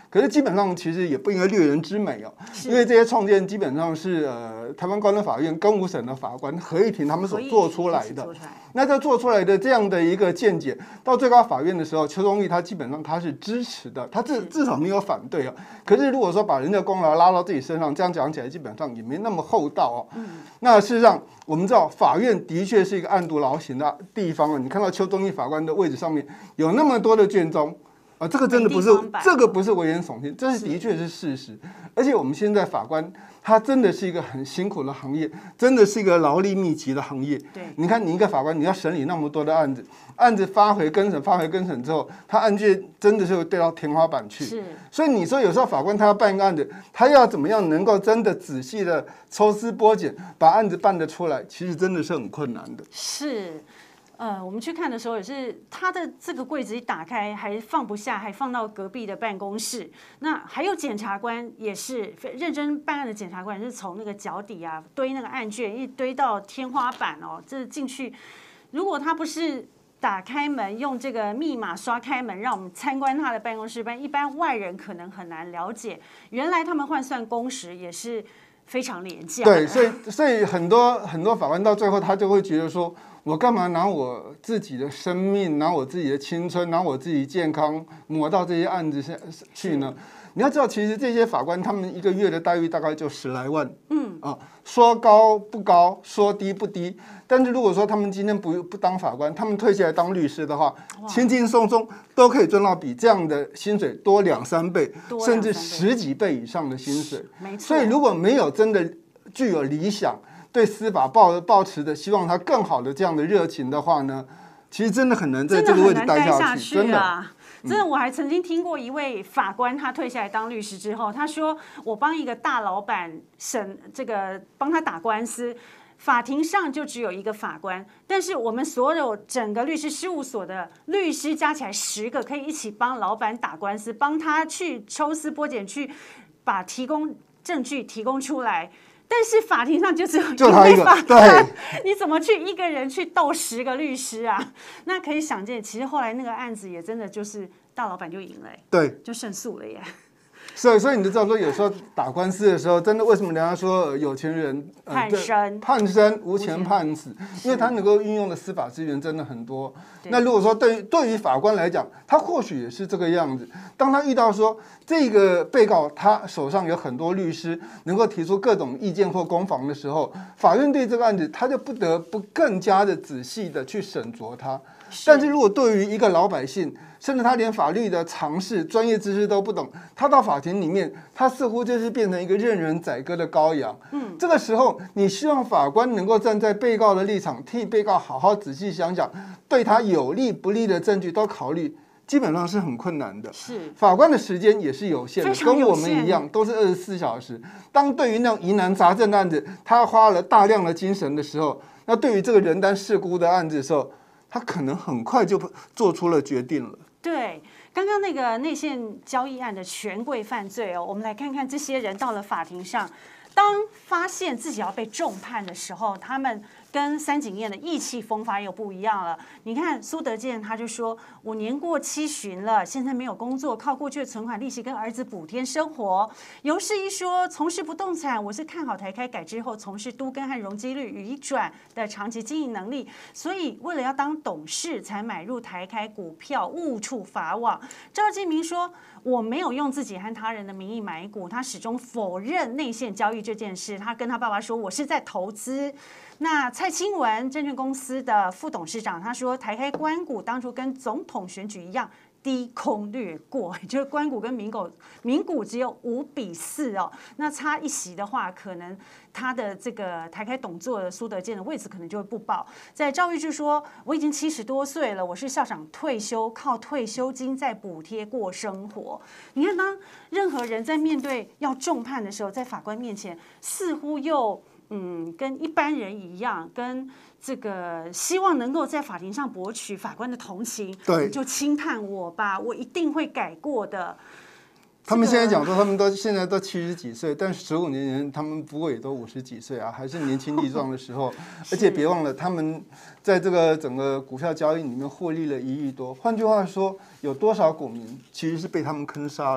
可是基本上其实也不应该掠人之美哦，因为这些创建基本上是呃台湾高等法院更五审的法官合议庭他们所做出来的。那这做出来的这样的一个见解，到最高法院的时候，邱宗玉他基本上他是支持的，他至至少没有反对啊。可是如果说把人家功劳拉到自己身上，这样讲起来基本上也没那么厚道哦。嗯、那事实上我们知道，法院的确是一个暗度劳形的地方啊。你看到邱宗玉法官的位置上面有那么多的卷宗。啊，这个真的不是，这个不是危言耸听，这是的确是事实。而且我们现在法官，他真的是一个很辛苦的行业，真的是一个劳力密集的行业。 对， 你看你一个法官，你要审理那么多的案子，案子发回更审，发回更审之后，他案件真的是会掉到天花板去。 是， 所以你说有时候法官他要办一个案子，他要怎么样能够真的仔细的抽丝剥茧，把案子办得出来，其实真的是很困难的。 是。呃，我们去看的时候也是，他的这个柜子一打开还放不下，还放到隔壁的办公室。那还有检察官也是认真办案的检察官，是从那个脚底啊堆那个案卷，一堆到天花板哦，这进去，如果他不是打开门用这个密码刷开门，让我们参观他的办公室，不然一般外人可能很难了解，原来他们换算工时也是非常廉价。 对，所以所以很多很多法官到最后他就会觉得说，我干嘛拿我自己的生命，拿我自己的青春，拿我自己健康抹到这些案子去呢？你要知道，其实这些法官他们一个月的待遇大概就十来万，嗯啊，说高不高，说低不低。但是如果说他们今天不不当法官，他们退下来当律师的话，轻轻松松都可以赚到比这样的薪水多两三倍，甚至十几倍以上的薪水。 没错。 所以如果没有真的具有理想，对司法抱抱持的希望它更好的这样的热情的话呢，其实真的很难在这个位置待下去， 真的。真的，我还曾经听过一位法官，他退下来当律师之后，他说：“我帮一个大老板审这个，帮他打官司，法庭上就只有一个法官，但是我们所有整个律师事务所的律师加起来十个，可以一起帮老板打官司，帮他去抽丝剥茧，去把提供证据提供出来。”但是法庭上就只有一位法官，你怎么去一个人去斗十个律师啊？那可以想见，其实后来那个案子也真的就是大老板就赢了， 对， 就胜诉了耶。 所以，所以你就知道说，有时候打官司的时候，真的为什么人家说有钱人、 呃、判生判生无钱判死，因为他能够运用的司法资源真的很多。那如果说对于对于法官来讲，他或许也是这个样子。当他遇到说这个被告他手上有很多律师能够提出各种意见或攻防的时候，法院对这个案子他就不得不更加的仔细的去审酌它。但是如果对于一个老百姓，甚至他连法律的常识、专业知识都不懂，他到法庭里面，他似乎就是变成一个任人宰割的羔羊。嗯，这个时候，你希望法官能够站在被告的立场，替被告好好仔细想想，对他有利不利的证据都考虑，基本上是很困难的。 是， 法官的时间也是有限的，跟我们一样，都是二十四小时。当对于那种疑难杂症的案子，他花了大量的精神的时候，那对于这个人单势孤的案子的时候，他可能很快就做出了决定了。 对，刚刚那个内线交易案的权贵犯罪哦，我们来看看这些人到了法庭上，当发现自己要被重判的时候，他们跟三井燕的意气风发又不一样了。你看苏德健他就说，我年过七旬了，现在没有工作，靠过去的存款利息跟儿子补贴生活。尤氏一说，从事不动产，我是看好台开改之后从事都更和容积率移转的长期经营能力，所以为了要当董事才买入台开股票，误触法网。赵继明说，我没有用自己和他人的名义买股，他始终否认内线交易这件事。他跟他爸爸说，我是在投资。那蔡清文证券公司的副董事长他说，台开官股当初跟总统选举一样低空掠过，就是官股跟民股民股只有五比四哦，那差一席的话，可能他的这个台开董座的苏德健的位置可能就会不保。在赵玉智说，我已经七十多岁了，我是校长退休，靠退休金在补贴过生活。你看，当任何人在面对要重判的时候，在法官面前似乎又嗯，跟一般人一样，跟这个希望能够在法庭上博取法官的同情， 对， 你就轻判我吧，我一定会改过的。 他们现在讲说，他们都现在都七十几岁，但十五年前他们不过也都五十几岁啊，还是年轻力壮的时候。而且别忘了，他们在这个整个股票交易里面获利了一亿多。换句话说，有多少股民其实是被他们坑杀了？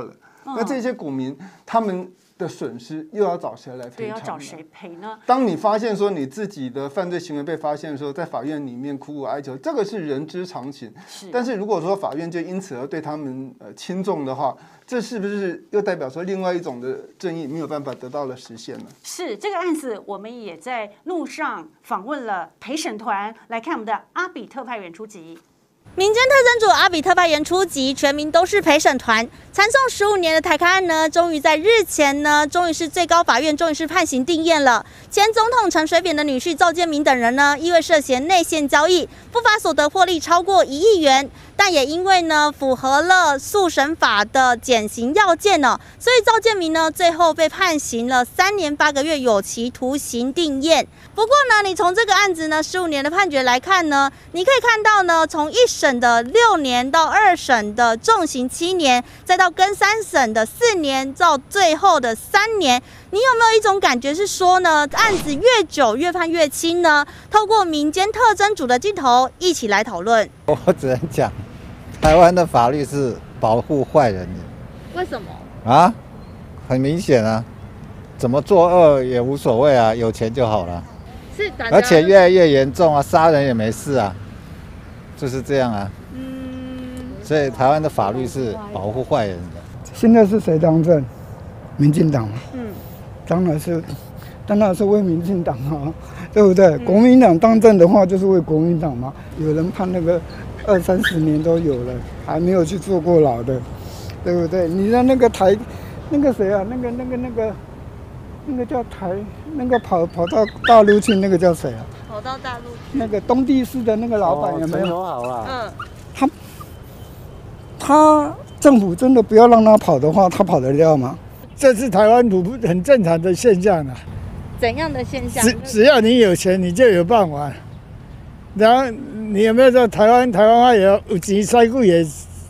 嗯、 那这些股民他们的损失又要找谁来赔偿？ 对，要找谁赔呢？ 当你发现说你自己的犯罪行为被发现的时候，在法院里面苦苦哀求，这个是人之常情。 是， 但是如果说法院就因此而对他们呃轻重的话，这是不是又代表说另外一种的正义没有办法得到了实现呢？ 是，这个案子我们也在路上访问了陪审团，来看我们的阿比特派员出击。 民间特侦组阿比特派员出击，全民都是陪审团。缠讼十五年的台开案呢，终于在日前呢，终于是最高法院终于是判刑定验了。前总统陈水扁的女婿赵建明等人呢，因为涉嫌内线交易，不法所得获利超过一亿元，但也因为呢符合了速审法的减刑要件呢，所以赵建明呢最后被判刑了三年八个月有期徒刑定验。不过呢，你从这个案子呢十五年的判决来看呢，你可以看到呢，从一审的六年到二审的重刑七年，再到跟三审的四年，到最后的三年，你有没有一种感觉是说呢，案子越久越判越轻呢？透过民间特侦组的镜头一起来讨论。 我只能讲，台湾的法律是保护坏人的。 为什么？ 啊，很明显啊，怎么作恶也无所谓啊，有钱就好了。 是，而且越来越严重啊，杀人也没事啊，就是这样啊。嗯，所以台湾的法律是保护坏人的。 现在是谁当政？民进党嘛。 嗯， 当然是，当然是为民进党啊，对不对？嗯、国民党当政的话，就是为国民党嘛。有人判那个二三十年都有了，还没有去坐过牢的，对不对？你让那个台，那个谁啊，那个那个那个。那个叫台，那个跑跑到大陆去，那个叫谁啊？ 跑到大陆去。 那个东帝士的那个老板有没有？ 陈好啊。 嗯。 他他政府真的不要让他跑的话，他跑得了吗？ 这是台湾普很正常的现象啊。 怎样的现象？ 只只要你有钱，你就有办法。然后你有没有说台湾台湾话有有钱塞骨也？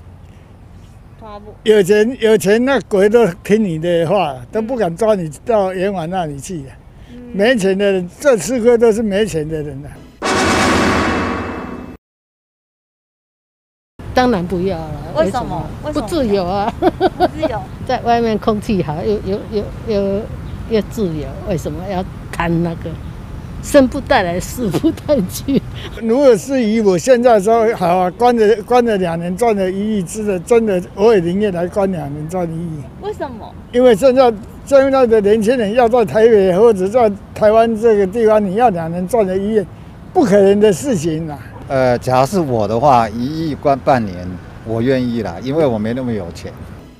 有钱有钱，那鬼都听你的话，都不敢抓你到阎王那里去。嗯、没钱的人，这四个都是没钱的人啊。 当然不要了。 为什么？ 不自由啊！ 不自由。 在外面空气好，又又又又又自由，为什么要贪那个？生不带来，死不带去。 如果是以我现在说，好啊，关了关了两年，赚了一亿，真的真的，我也宁愿来关两年赚一亿。 为什么？ 因为现在现在的年轻人要在台北或者在台湾这个地方，你要两年赚了一亿，不可能的事情啦。 呃，假如是我的话，一亿关半年，我愿意啦，因为我没那么有钱。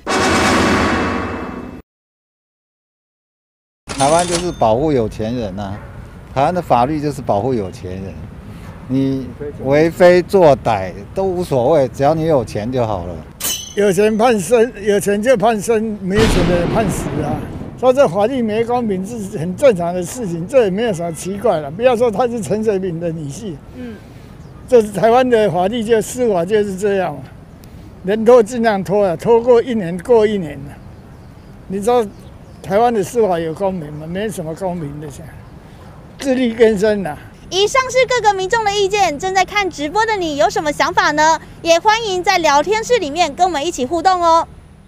台湾就是保护有钱人呐、啊。台湾的法律就是保护有钱人，你为非作歹都无所谓，只要你有钱就好了。 有钱判生，有钱就判生，没钱的人判死啊。所以这法律没公平是很正常的事情，这也没有什么奇怪了。不要说他是陈水扁的女婿，嗯，这是台湾的法律就司法就是这样嘛，能拖尽量拖啊，拖过一年过一年了。你知道台湾的司法有公平吗？没什么公平的现在。自力更生啊！ 以上是各个民众的意见，正在看直播的你有什么想法呢？也欢迎在聊天室里面跟我们一起互动哦。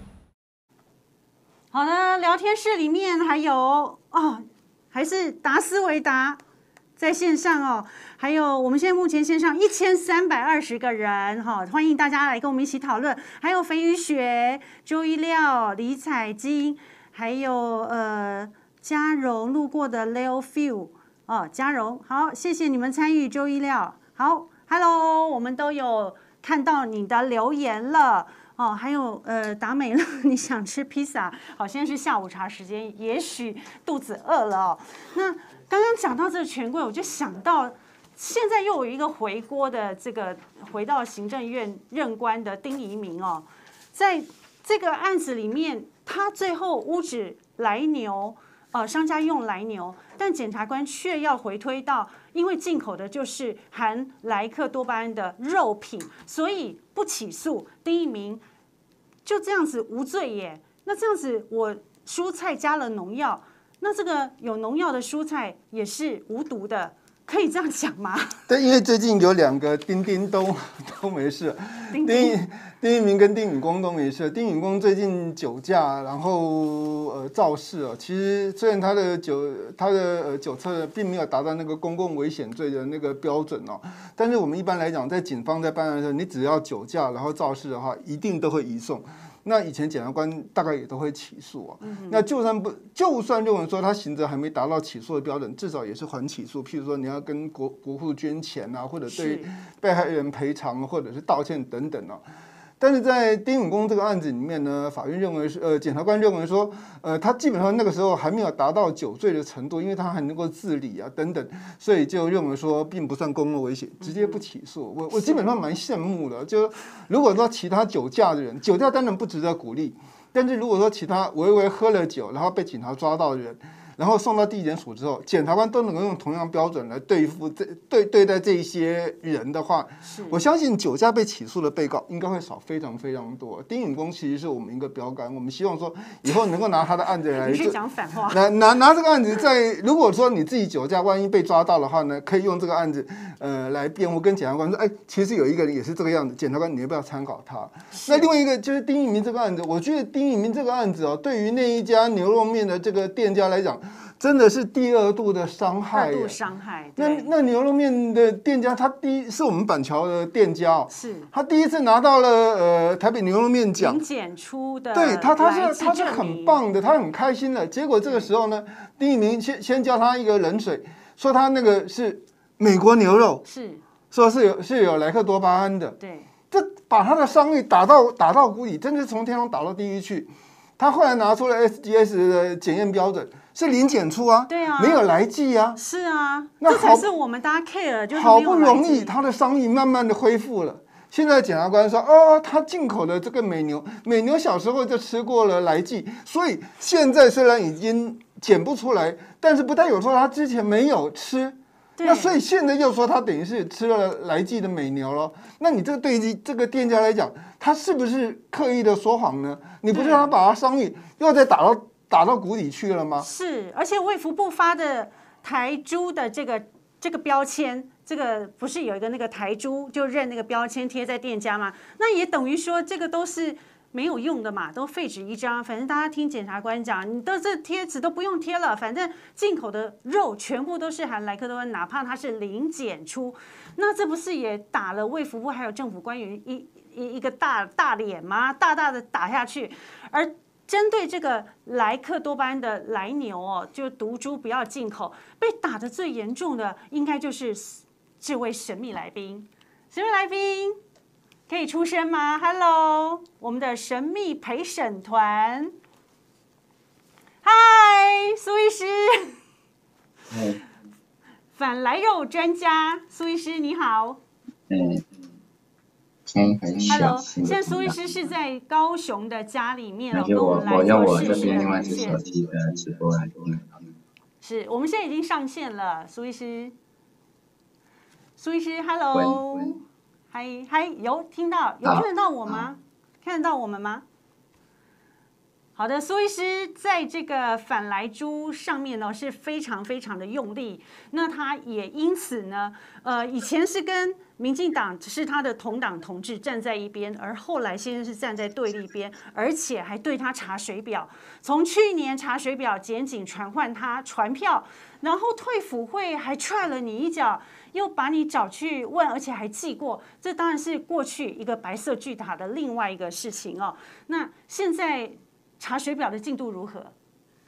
好的，聊天室里面还有哦，还是达斯维达在线上哦，还有我们现在目前线上一千三百二十个人哈、哦，欢迎大家来跟我们一起讨论。还有肥鱼雪、周一料、李彩金，还有呃嘉荣路过的 Leo Few。哦，嘉荣，好，谢谢你们参与周一料。好 ，Hello， 我们都有看到你的留言了。哦，还有呃，达美乐，你想吃披萨？好，现在是下午茶时间，也许肚子饿了哦。那刚刚讲到这个权贵，我就想到，现在又有一个回锅的这个回到行政院任官的丁怡铭哦，在这个案子里面，他最后污指来牛。呃，商家用来牛，但检察官却要回推到，因为进口的就是含莱克多巴胺的肉品，所以不起诉丁怡铭，就这样子无罪耶。那这样子，我蔬菜加了农药，那这个有农药的蔬菜也是无毒的， 可以这样讲吗？ 对，因为最近有两个丁丁都都没事， 丁丁丁一鸣跟丁允恭都没事。丁允恭最近酒驾，然后呃肇事哦。其实虽然他的酒他的呃酒测并没有达到那个公共危险罪的那个标准哦，但是我们一般来讲，在警方在办案的时候，你只要酒驾然后肇事的话，一定都会移送。那以前检察官大概也都会起诉啊，嗯、那就算不就算认为说他刑责还没达到起诉的标准，至少也是缓起诉。譬如说你要跟国国库捐钱啊，或者对被害人赔偿，或者是道歉等等啊。但是在丁允恭这个案子里面呢，法院认为是呃，检察官认为说，呃，他基本上那个时候还没有达到酒醉的程度，因为他还能够自理啊等等，所以就认为说并不算公共危险，直接不起诉。我我基本上蛮羡慕的，就如果说其他酒驾的人，酒驾当然不值得鼓励，但是如果说其他微微喝了酒，然后被警察抓到的人，然后送到地检署之后，检察官都能够用同样标准来对付这对对待这一些人的话，我相信酒驾被起诉的被告应该会少非常非常多。丁允恭其实是我们一个标杆，我们希望说以后能够拿他的案子来， 你是讲反话， 拿拿拿这个案子在，如果说你自己酒驾，万一被抓到的话呢，可以用这个案子呃来辩护，跟检察官说，哎，其实有一个人也是这个样子，检察官你要不要参考他？那另外一个就是丁一鸣这个案子，我觉得丁一鸣这个案子哦，对于那一家牛肉面的这个店家来讲，真的是第二度的伤害， 二度伤害。 那那牛肉面的店家，他第一是我们板桥的店家哦， 是他第一次拿到了呃台北牛肉面奖， 零检出的， 对他他是他是很棒的，他很开心的。结果这个时候呢，丁一鸣先先浇他一个冷水，说他那个是美国牛肉， 是说是有是有莱克多巴胺的， 对， 这把他的伤誉打到打到谷底，真的是从天堂打到地狱去。他后来拿出了 S G S 的检验标准，是零检出啊， 对啊， 没有来剂啊， 是啊， 那这才是我们大家 care，就是好不容易他的伤愈慢慢的恢复了。现在检察官说，哦，他进口的这个美牛，美牛小时候就吃过了来剂，所以现在虽然已经检不出来，但是不代表说他之前没有吃。那所以现在又说他等于是吃了来剂的美牛了，那你这个对于这个店家来讲，他是不是刻意的说谎呢？你不是让他把他伤愈又再打到打到谷底去了吗？ 是，而且卫福部发的台猪的这个这个标签，这个不是有一个那个台猪就认那个标签贴在店家吗？那也等于说这个都是没有用的嘛，都废纸一张。反正大家听检察官讲，你的这贴纸都不用贴了，反正进口的肉全部都是含莱克多巴胺，哪怕它是零检出，那这不是也打了卫福部还有政府官员一一一个大大脸吗？大大的打下去。而针对这个莱克多巴胺的来牛哦，就毒株不要进口，被打得最严重的应该就是这位神秘来宾，神秘来宾。可以出声吗 ？Hello， 我们的神秘陪审团。嗨，苏医师。 嗯。 反来肉专家苏医师你好。 嗯。声很小。 Hello， 现在苏医师是在高雄的家里面， 那就我我用我这边另外是手机的直播来听。 是我们现在已经上线了，苏医师。苏医师 ，Hello。嗨嗨，有听到有看得到我吗？看得到我们吗？好的，苏医师在这个反莱猪上面呢是非常非常的用力，那他也因此呢，呃，以前是跟民进党是他的同党同志站在一边，而后来现在是站在对立边，而且还对他查水表，从去年查水表，检警传唤他传票，然后退辅会还踹了你一脚。又把你找去问，而且还记过，这当然是过去一个白色巨塔的另外一个事情哦。那现在查水表的进度如何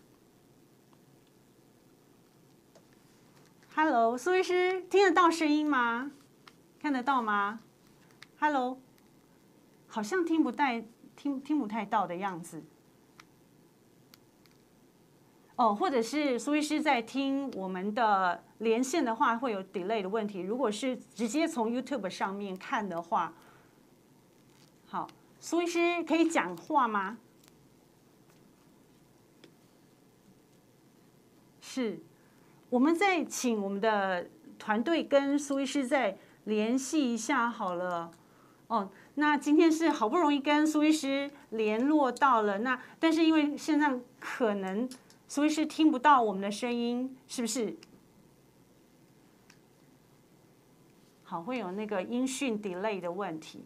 ？Hello， 苏医师，听得到声音吗？看得到吗 ？Hello， 好像听不太听听不太到的样子。哦，或者是苏医师在听我们的连线的话，会有 delay 的问题。如果是直接从 YouTube 上面看的话，好，苏医师可以讲话吗？是，我们再请我们的团队跟苏医师再联系一下好了。哦，那今天是好不容易跟苏医师联络到了，那但是因为现在可能。苏医师听不到我们的声音，是不是？ 好，会有那个音讯 delay 的问题。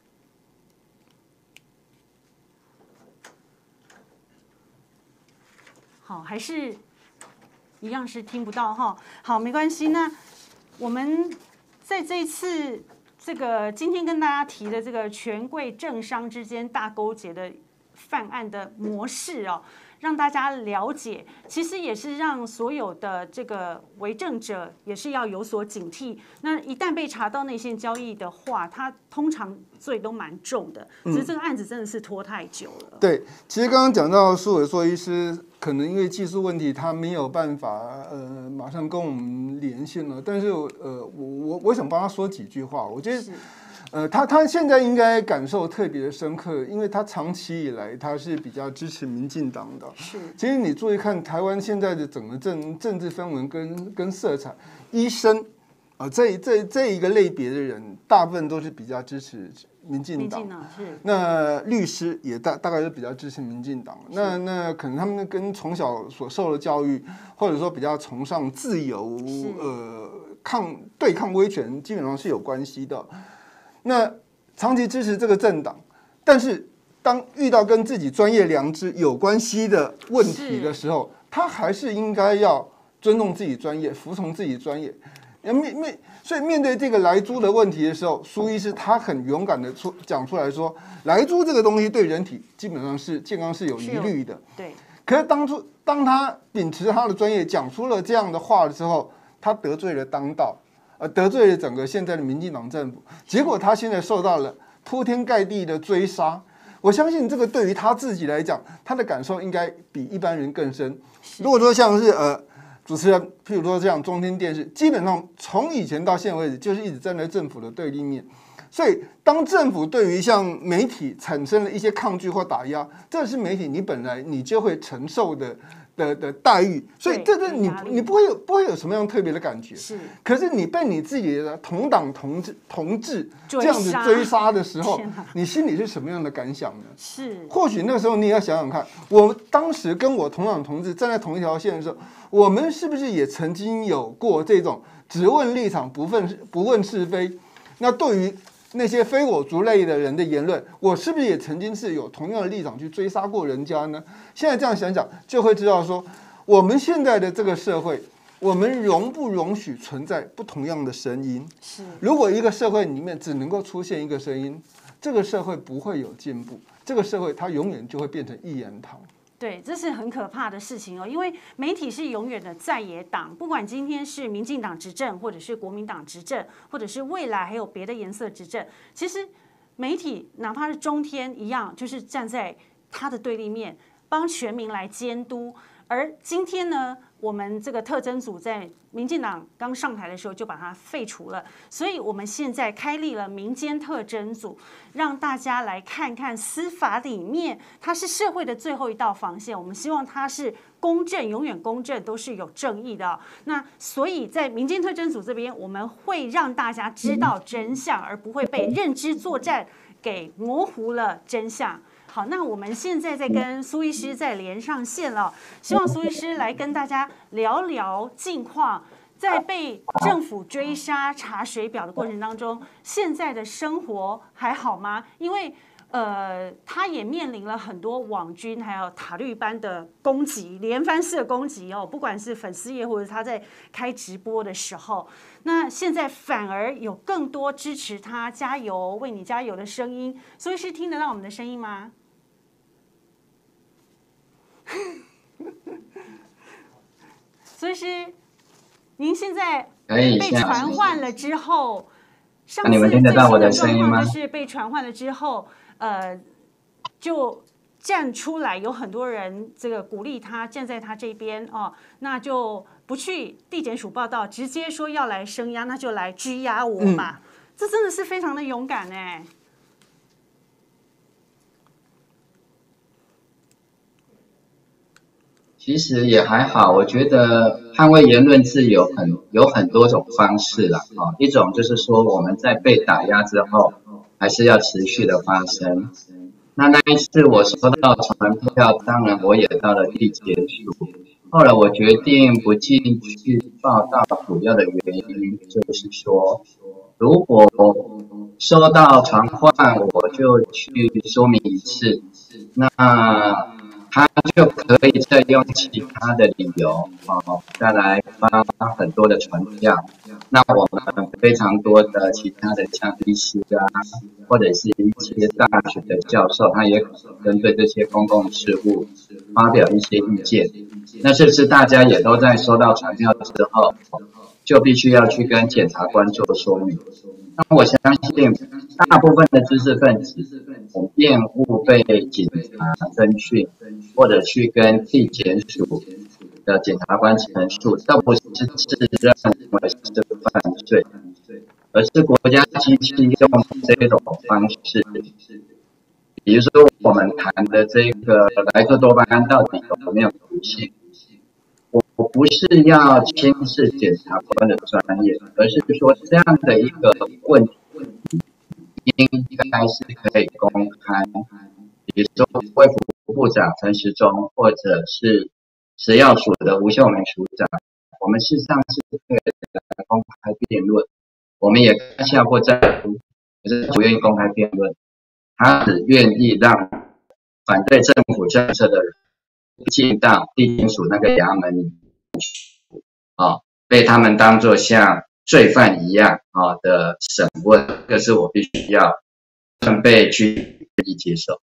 好，还是一样是听不到哈。好，没关系。那我们在这一次这个今天跟大家提的这个权贵政商之间大勾结的犯案的模式哦，让大家了解，其实也是让所有的这个为政者也是要有所警惕。那一旦被查到内线交易的话，他通常罪都蛮重的。只是这个案子真的是拖太久了。嗯、 对，其实刚刚讲到苏伟硕医师，可能因为技术问题，他没有办法呃马上跟我们连线了。但是呃，我我我想帮他说几句话。我觉得。呃，他他现在应该感受特别的深刻，因为他长期以来他是比较支持民进党的。 是， 其实你注意看台湾现在的整个政政治氛围跟跟色彩，医生啊、呃、这这这一个类别的人，大部分都是比较支持民进党。 民进党是。 那律师也大大概是比较支持民进党。那那可能他们跟从小所受的教育，或者说比较崇尚自由，呃，抗对抗威权，基本上是有关系的。那长期支持这个政党，但是当遇到跟自己专业良知有关系的问题的时候，他还是应该要尊重自己专业，服从自己专业。面面所以面对这个莱猪的问题的时候，苏医师他很勇敢的出讲出来说，莱猪这个东西对人体基本上是健康是有疑虑的。 对。 可是当初当他秉持他的专业讲出了这样的话的时候，他得罪了当道。呃，得罪了整个现在的民进党政府，结果他现在受到了铺天盖地的追杀。我相信这个对于他自己来讲，他的感受应该比一般人更深。如果说像是呃主持人，譬如说像中天电视，基本上从以前到现在为止，就是一直站在政府的对立面。所以，当政府对于像媒体产生了一些抗拒或打压，这是媒体你本来你就会承受的。的的待遇，所以这个你你不会有不会有什么样特别的感觉， 是。 可是你被你自己的同党同志同志这样子追杀的时候，你心里是什么样的感想呢？ 是。 或许那时候你也要想想看，我当时跟我同党同志站在同一条线的时候，我们是不是也曾经有过这种只问立场不问不问是非？那对于那些非我族类的人的言论，我是不是也曾经是有同样的立场去追杀过人家呢？现在这样想想，就会知道说，我们现在的这个社会，我们容不容许存在不同样的声音？ 是。 如果一个社会里面只能够出现一个声音，这个社会不会有进步，这个社会它永远就会变成一言堂。 对，这是很可怕的事情哦，因为媒体是永远的在野党，不管今天是民进党执政，或者是国民党执政，或者是未来还有别的颜色执政，其实媒体哪怕是中天一样，就是站在他的对立面，帮全民来监督。而今天呢，我们这个特侦组在民进党刚上台的时候就把它废除了，所以我们现在开立了民间特侦组，让大家来看看司法里面它是社会的最后一道防线，我们希望它是公正，永远公正，都是有正义的哦。那所以在民间特侦组这边，我们会让大家知道真相，而不会被认知作战给模糊了真相。好，那我们现在在跟苏医师再连上线了，希望苏医师来跟大家聊聊近况。在被政府追杀查水表的过程当中，现在的生活还好吗？因为呃，他也面临了很多网军还有塔绿班的攻击，连番式的攻击哦，不管是粉丝页或者他在开直播的时候，那现在反而有更多支持他加油、为你加油的声音。苏医师听得到我们的声音吗？所以是您现在被传唤了之后，上次最新的状况就是被传唤了之后，呃，就站出来，有很多人这个鼓励他站在他这边哦，那就不去地检署报道，直接说要来声押，那就来拘押我吧。嗯、这真的是非常的勇敢哎。 其实也还好，我觉得捍卫言论自由很有很多种方式啦，啊，一种就是说我们在被打压之后，还是要持续的发声。那那一次我收到传票，当然我也到了地检署，后来我决定不进去报道，主要的原因就是说， 如果收到传唤，我就去说明一次，那他就可以再用其他的理由哦，再来发很多的传票。那我们非常多的其他的像医师啊，或者是一些大学的教授，他也可能针对这些公共事务发表一些意见。那是不是大家也都在收到传票之后，就必须要去跟检察官做说明？那我相信大部分的知识分子厌恶被警察侦讯，或者去跟地检署的检察官陈述，倒不是自认为是犯罪，而是国家机器用这种方式，比如说我们谈的这个莱克多巴胺到底有没有毒性？我我不是要轻视检察官的专业，而是说这样的一个问题应该是可以公开，比如说卫福部长陈时中，或者是食药署的吴秀梅署长，我们事实上是可以来公开辩论。我们也下过战书，可是不愿意公开辩论，他只愿意让反对政府政策的人进到地检署那个衙门里啊、哦，被他们当作像罪犯一样啊、哦、的审问，这是我必须要被去接受。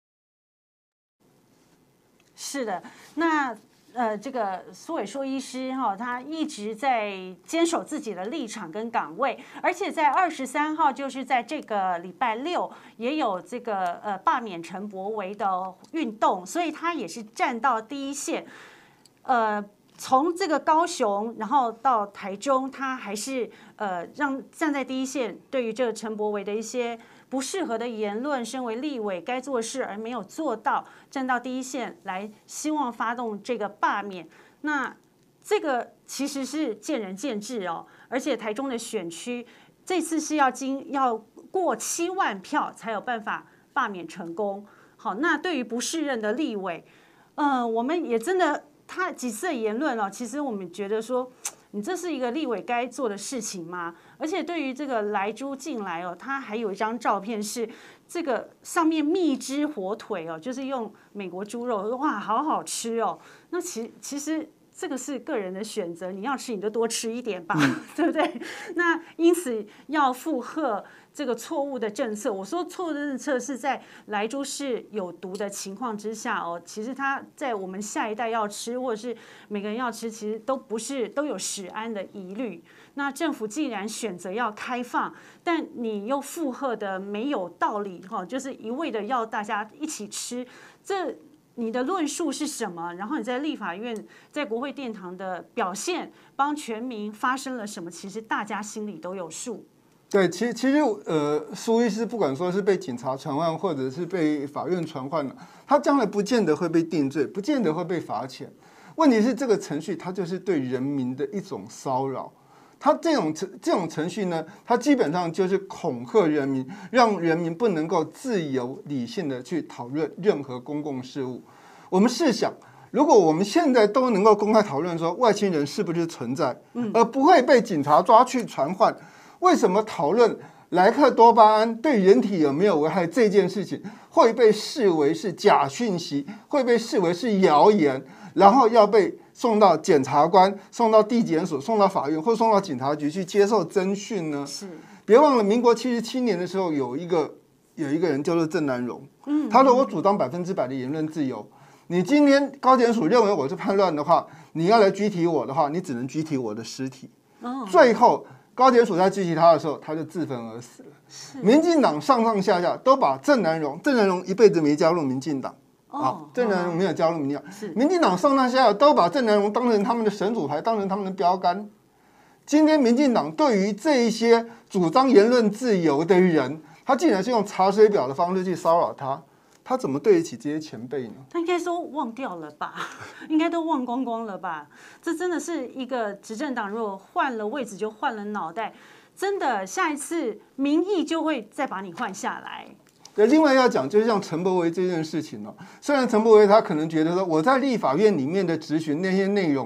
是的，那呃，这个苏伟硕医师哈、哦，他一直在坚守自己的立场跟岗位，而且在二十三号，就是在这个礼拜六，也有这个呃罢免陈柏惟的运动，所以他也是站到第一线，呃。从这个高雄，然后到台中，他还是呃让站在第一线，对于这个陈柏惟的一些不适合的言论，身为立委该做事而没有做到，站到第一线来，希望发动这个罢免。那这个其实是见仁见智哦，而且台中的选区这次是要经要过七万票才有办法罢免成功。好，那对于不适任的立委，呃，我们也真的。他几次的言论哦，其实我们觉得说，你这是一个立委该做的事情吗？而且对于这个莱猪进来哦，他还有一张照片是这个上面蜜汁火腿哦，就是用美国猪肉，哇，好好吃哦。那其其实这个是个人的选择，你要吃你就多吃一点吧，嗯、对不对？那因此要附和这个错误的政策。我说错误的政策是在莱猪是有毒的情况之下哦，其实它在我们下一代要吃，或者是每个人要吃，其实都不是都有食安的疑虑。那政府既然选择要开放，但你又附和的没有道理哈，就是一味的要大家一起吃，这你的论述是什么？然后你在立法院、在国会殿堂的表现，帮全民发生了什么？其实大家心里都有数。 对，其实其实呃，苏医师不管说是被警察传唤，或者是被法院传唤了，他将来不见得会被定罪，不见得会被罚钱。问题是这个程序，它就是对人民的一种骚扰。它这种这种程序呢，它基本上就是恐吓人民，让人民不能够自由理性的去讨论任何公共事务。我们试想，如果我们现在都能够公开讨论说外星人是不是存在，而不会被警察抓去传唤，为什么讨论莱克多巴胺对人体有没有危害这件事情会被视为是假讯息，会被视为是谣言，然后要被送到检察官、送到地检署、送到法院或送到警察局去接受侦讯呢？是，别忘了，民国七十七年的时候，有一个有一个人叫做郑南榕，嗯，他说我主张百分之百的言论自由。你今天高检署认为我是叛乱的话，你要来拘提我的话，你只能拘提我的尸体。哦，最后高检署在拘提他的时候，他就自焚而死了。民进党上上下下都把郑南榕，郑南榕一辈子没加入民进党。啊，郑南榕没有加入民进党，民进党上上下下都把郑南榕当成他们的神主牌，当成他们的标杆。今天民进党对于这一些主张言论自由的人，他竟然是用查水表的方式去骚扰他，他怎么对得起这些前辈呢？ 他应该说忘掉了吧，应该都忘光光了吧？这真的是一个执政党，如果换了位置就换了脑袋，真的下一次民意就会再把你换下来。 对，另外要讲就是像陈柏惟这件事情哦，虽然陈柏惟他可能觉得说我在立法院里面的质询那些内容，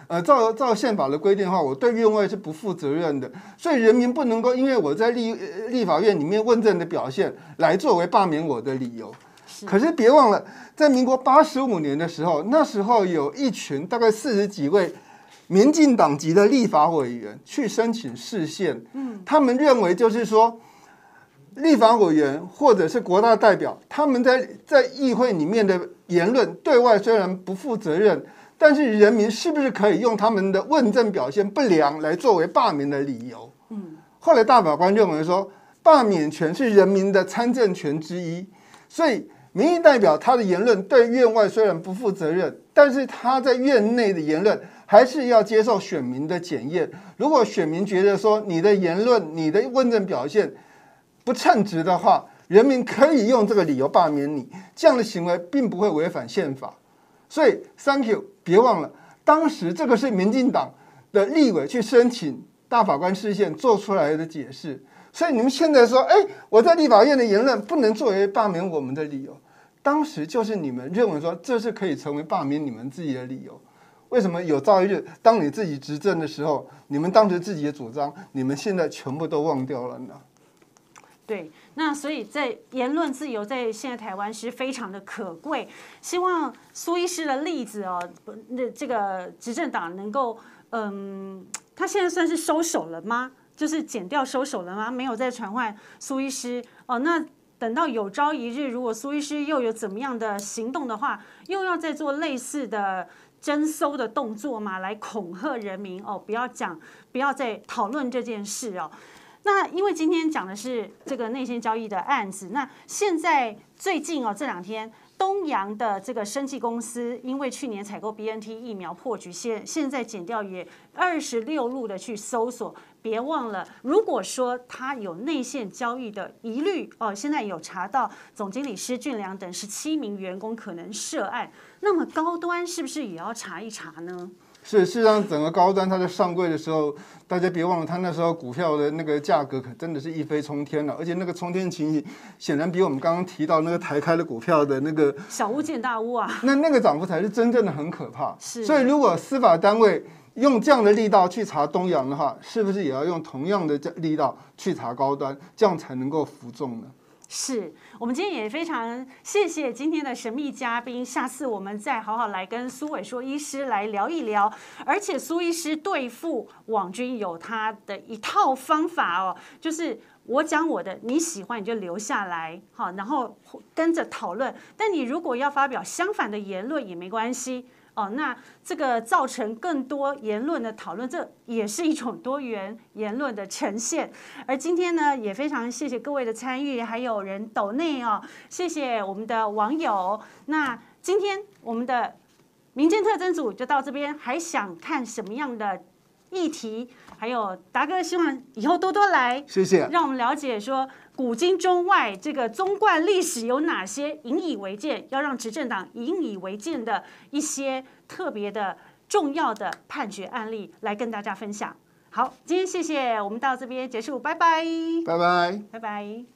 呃，照照宪法的规定的话，我对院外是不负责任的，所以人民不能够因为我在立立法院里面问政的表现来作为罢免我的理由。可是别忘了，在民国八十五年的时候，那时候有一群大概四十几位民进党籍的立法委员去申请释宪，嗯，他们认为就是说，立法委员或者是国大代表，他们在在议会里面的言论对外虽然不负责任。但是人民是不是可以用他们的问政表现不良来作为罢免的理由？嗯，后来大法官认为说，罢免权是人民的参政权之一，所以民意代表他的言论对院外虽然不负责任，但是他在院内的言论还是要接受选民的检验。如果选民觉得说你的言论、你的问政表现不称职的话，人民可以用这个理由罢免你，这样的行为并不会违反宪法。所以 ，thank you。别忘了，当时这个是民进党的立委去申请大法官释宪做出来的解释，所以你们现在说，哎，我在立法院的言论不能作为罢免我们的理由，当时就是你们认为说这是可以成为罢免你们自己的理由。为什么有朝一日当你自己执政的时候，你们当时自己的主张，你们现在全部都忘掉了呢？ 对，那所以在言论自由在现在台湾是非常的可贵。希望苏医师的例子哦，那这个执政党能够，嗯，他现在算是收手了吗？就是检调收手了吗？没有再传唤苏医师哦。那等到有朝一日，如果苏医师又有怎么样的行动的话，又要再做类似的征收的动作嘛，来恐吓人民哦，不要讲，不要再讨论这件事哦。那因为今天讲的是这个内线交易的案子，那现在最近哦这两天，东洋的这个生技公司因为去年采购 B N T 疫苗破局，现现在检调也二十六路的去搜索。别忘了，如果说他有内线交易的疑虑哦，现在有查到总经理施俊良等十七名员工可能涉案，那么高端是不是也要查一查呢？ 是，事实上，整个高端它在上柜的时候，大家别忘了，它那时候股票的那个价格可真的是一飞冲天了，而且那个冲天情形，显然比我们刚刚提到那个台开的股票的那个小巫见大巫啊， 那那个涨幅才是真正的很可怕。 是， 所以如果司法单位用这样的力道去查东洋的话，是不是也要用同样的力道去查高端，这样才能够服众呢？ 是我们今天也非常谢谢今天的神秘嘉宾，下次我们再好好来跟苏伟硕医师来聊一聊。而且苏医师对付网军有他的一套方法哦，就是我讲我的，你喜欢你就留下来，好，然后跟着讨论。但你如果要发表相反的言论也没关系。哦，那这个造成更多言论的讨论，这也是一种多元言论的呈现。而今天呢，也非常谢谢各位的参与，还有人抖内哦，谢谢我们的网友。那今天我们的民间特侦组就到这边，还想看什么样的议题？还有达哥，希望以后多多来， 谢谢， 让我们了解说古今中外这个纵贯历史有哪些引以为鉴，要让执政党引以为鉴的一些特别的重要的判决案例来跟大家分享。好，今天谢谢，我们到这边结束，拜拜， 拜拜， 拜拜。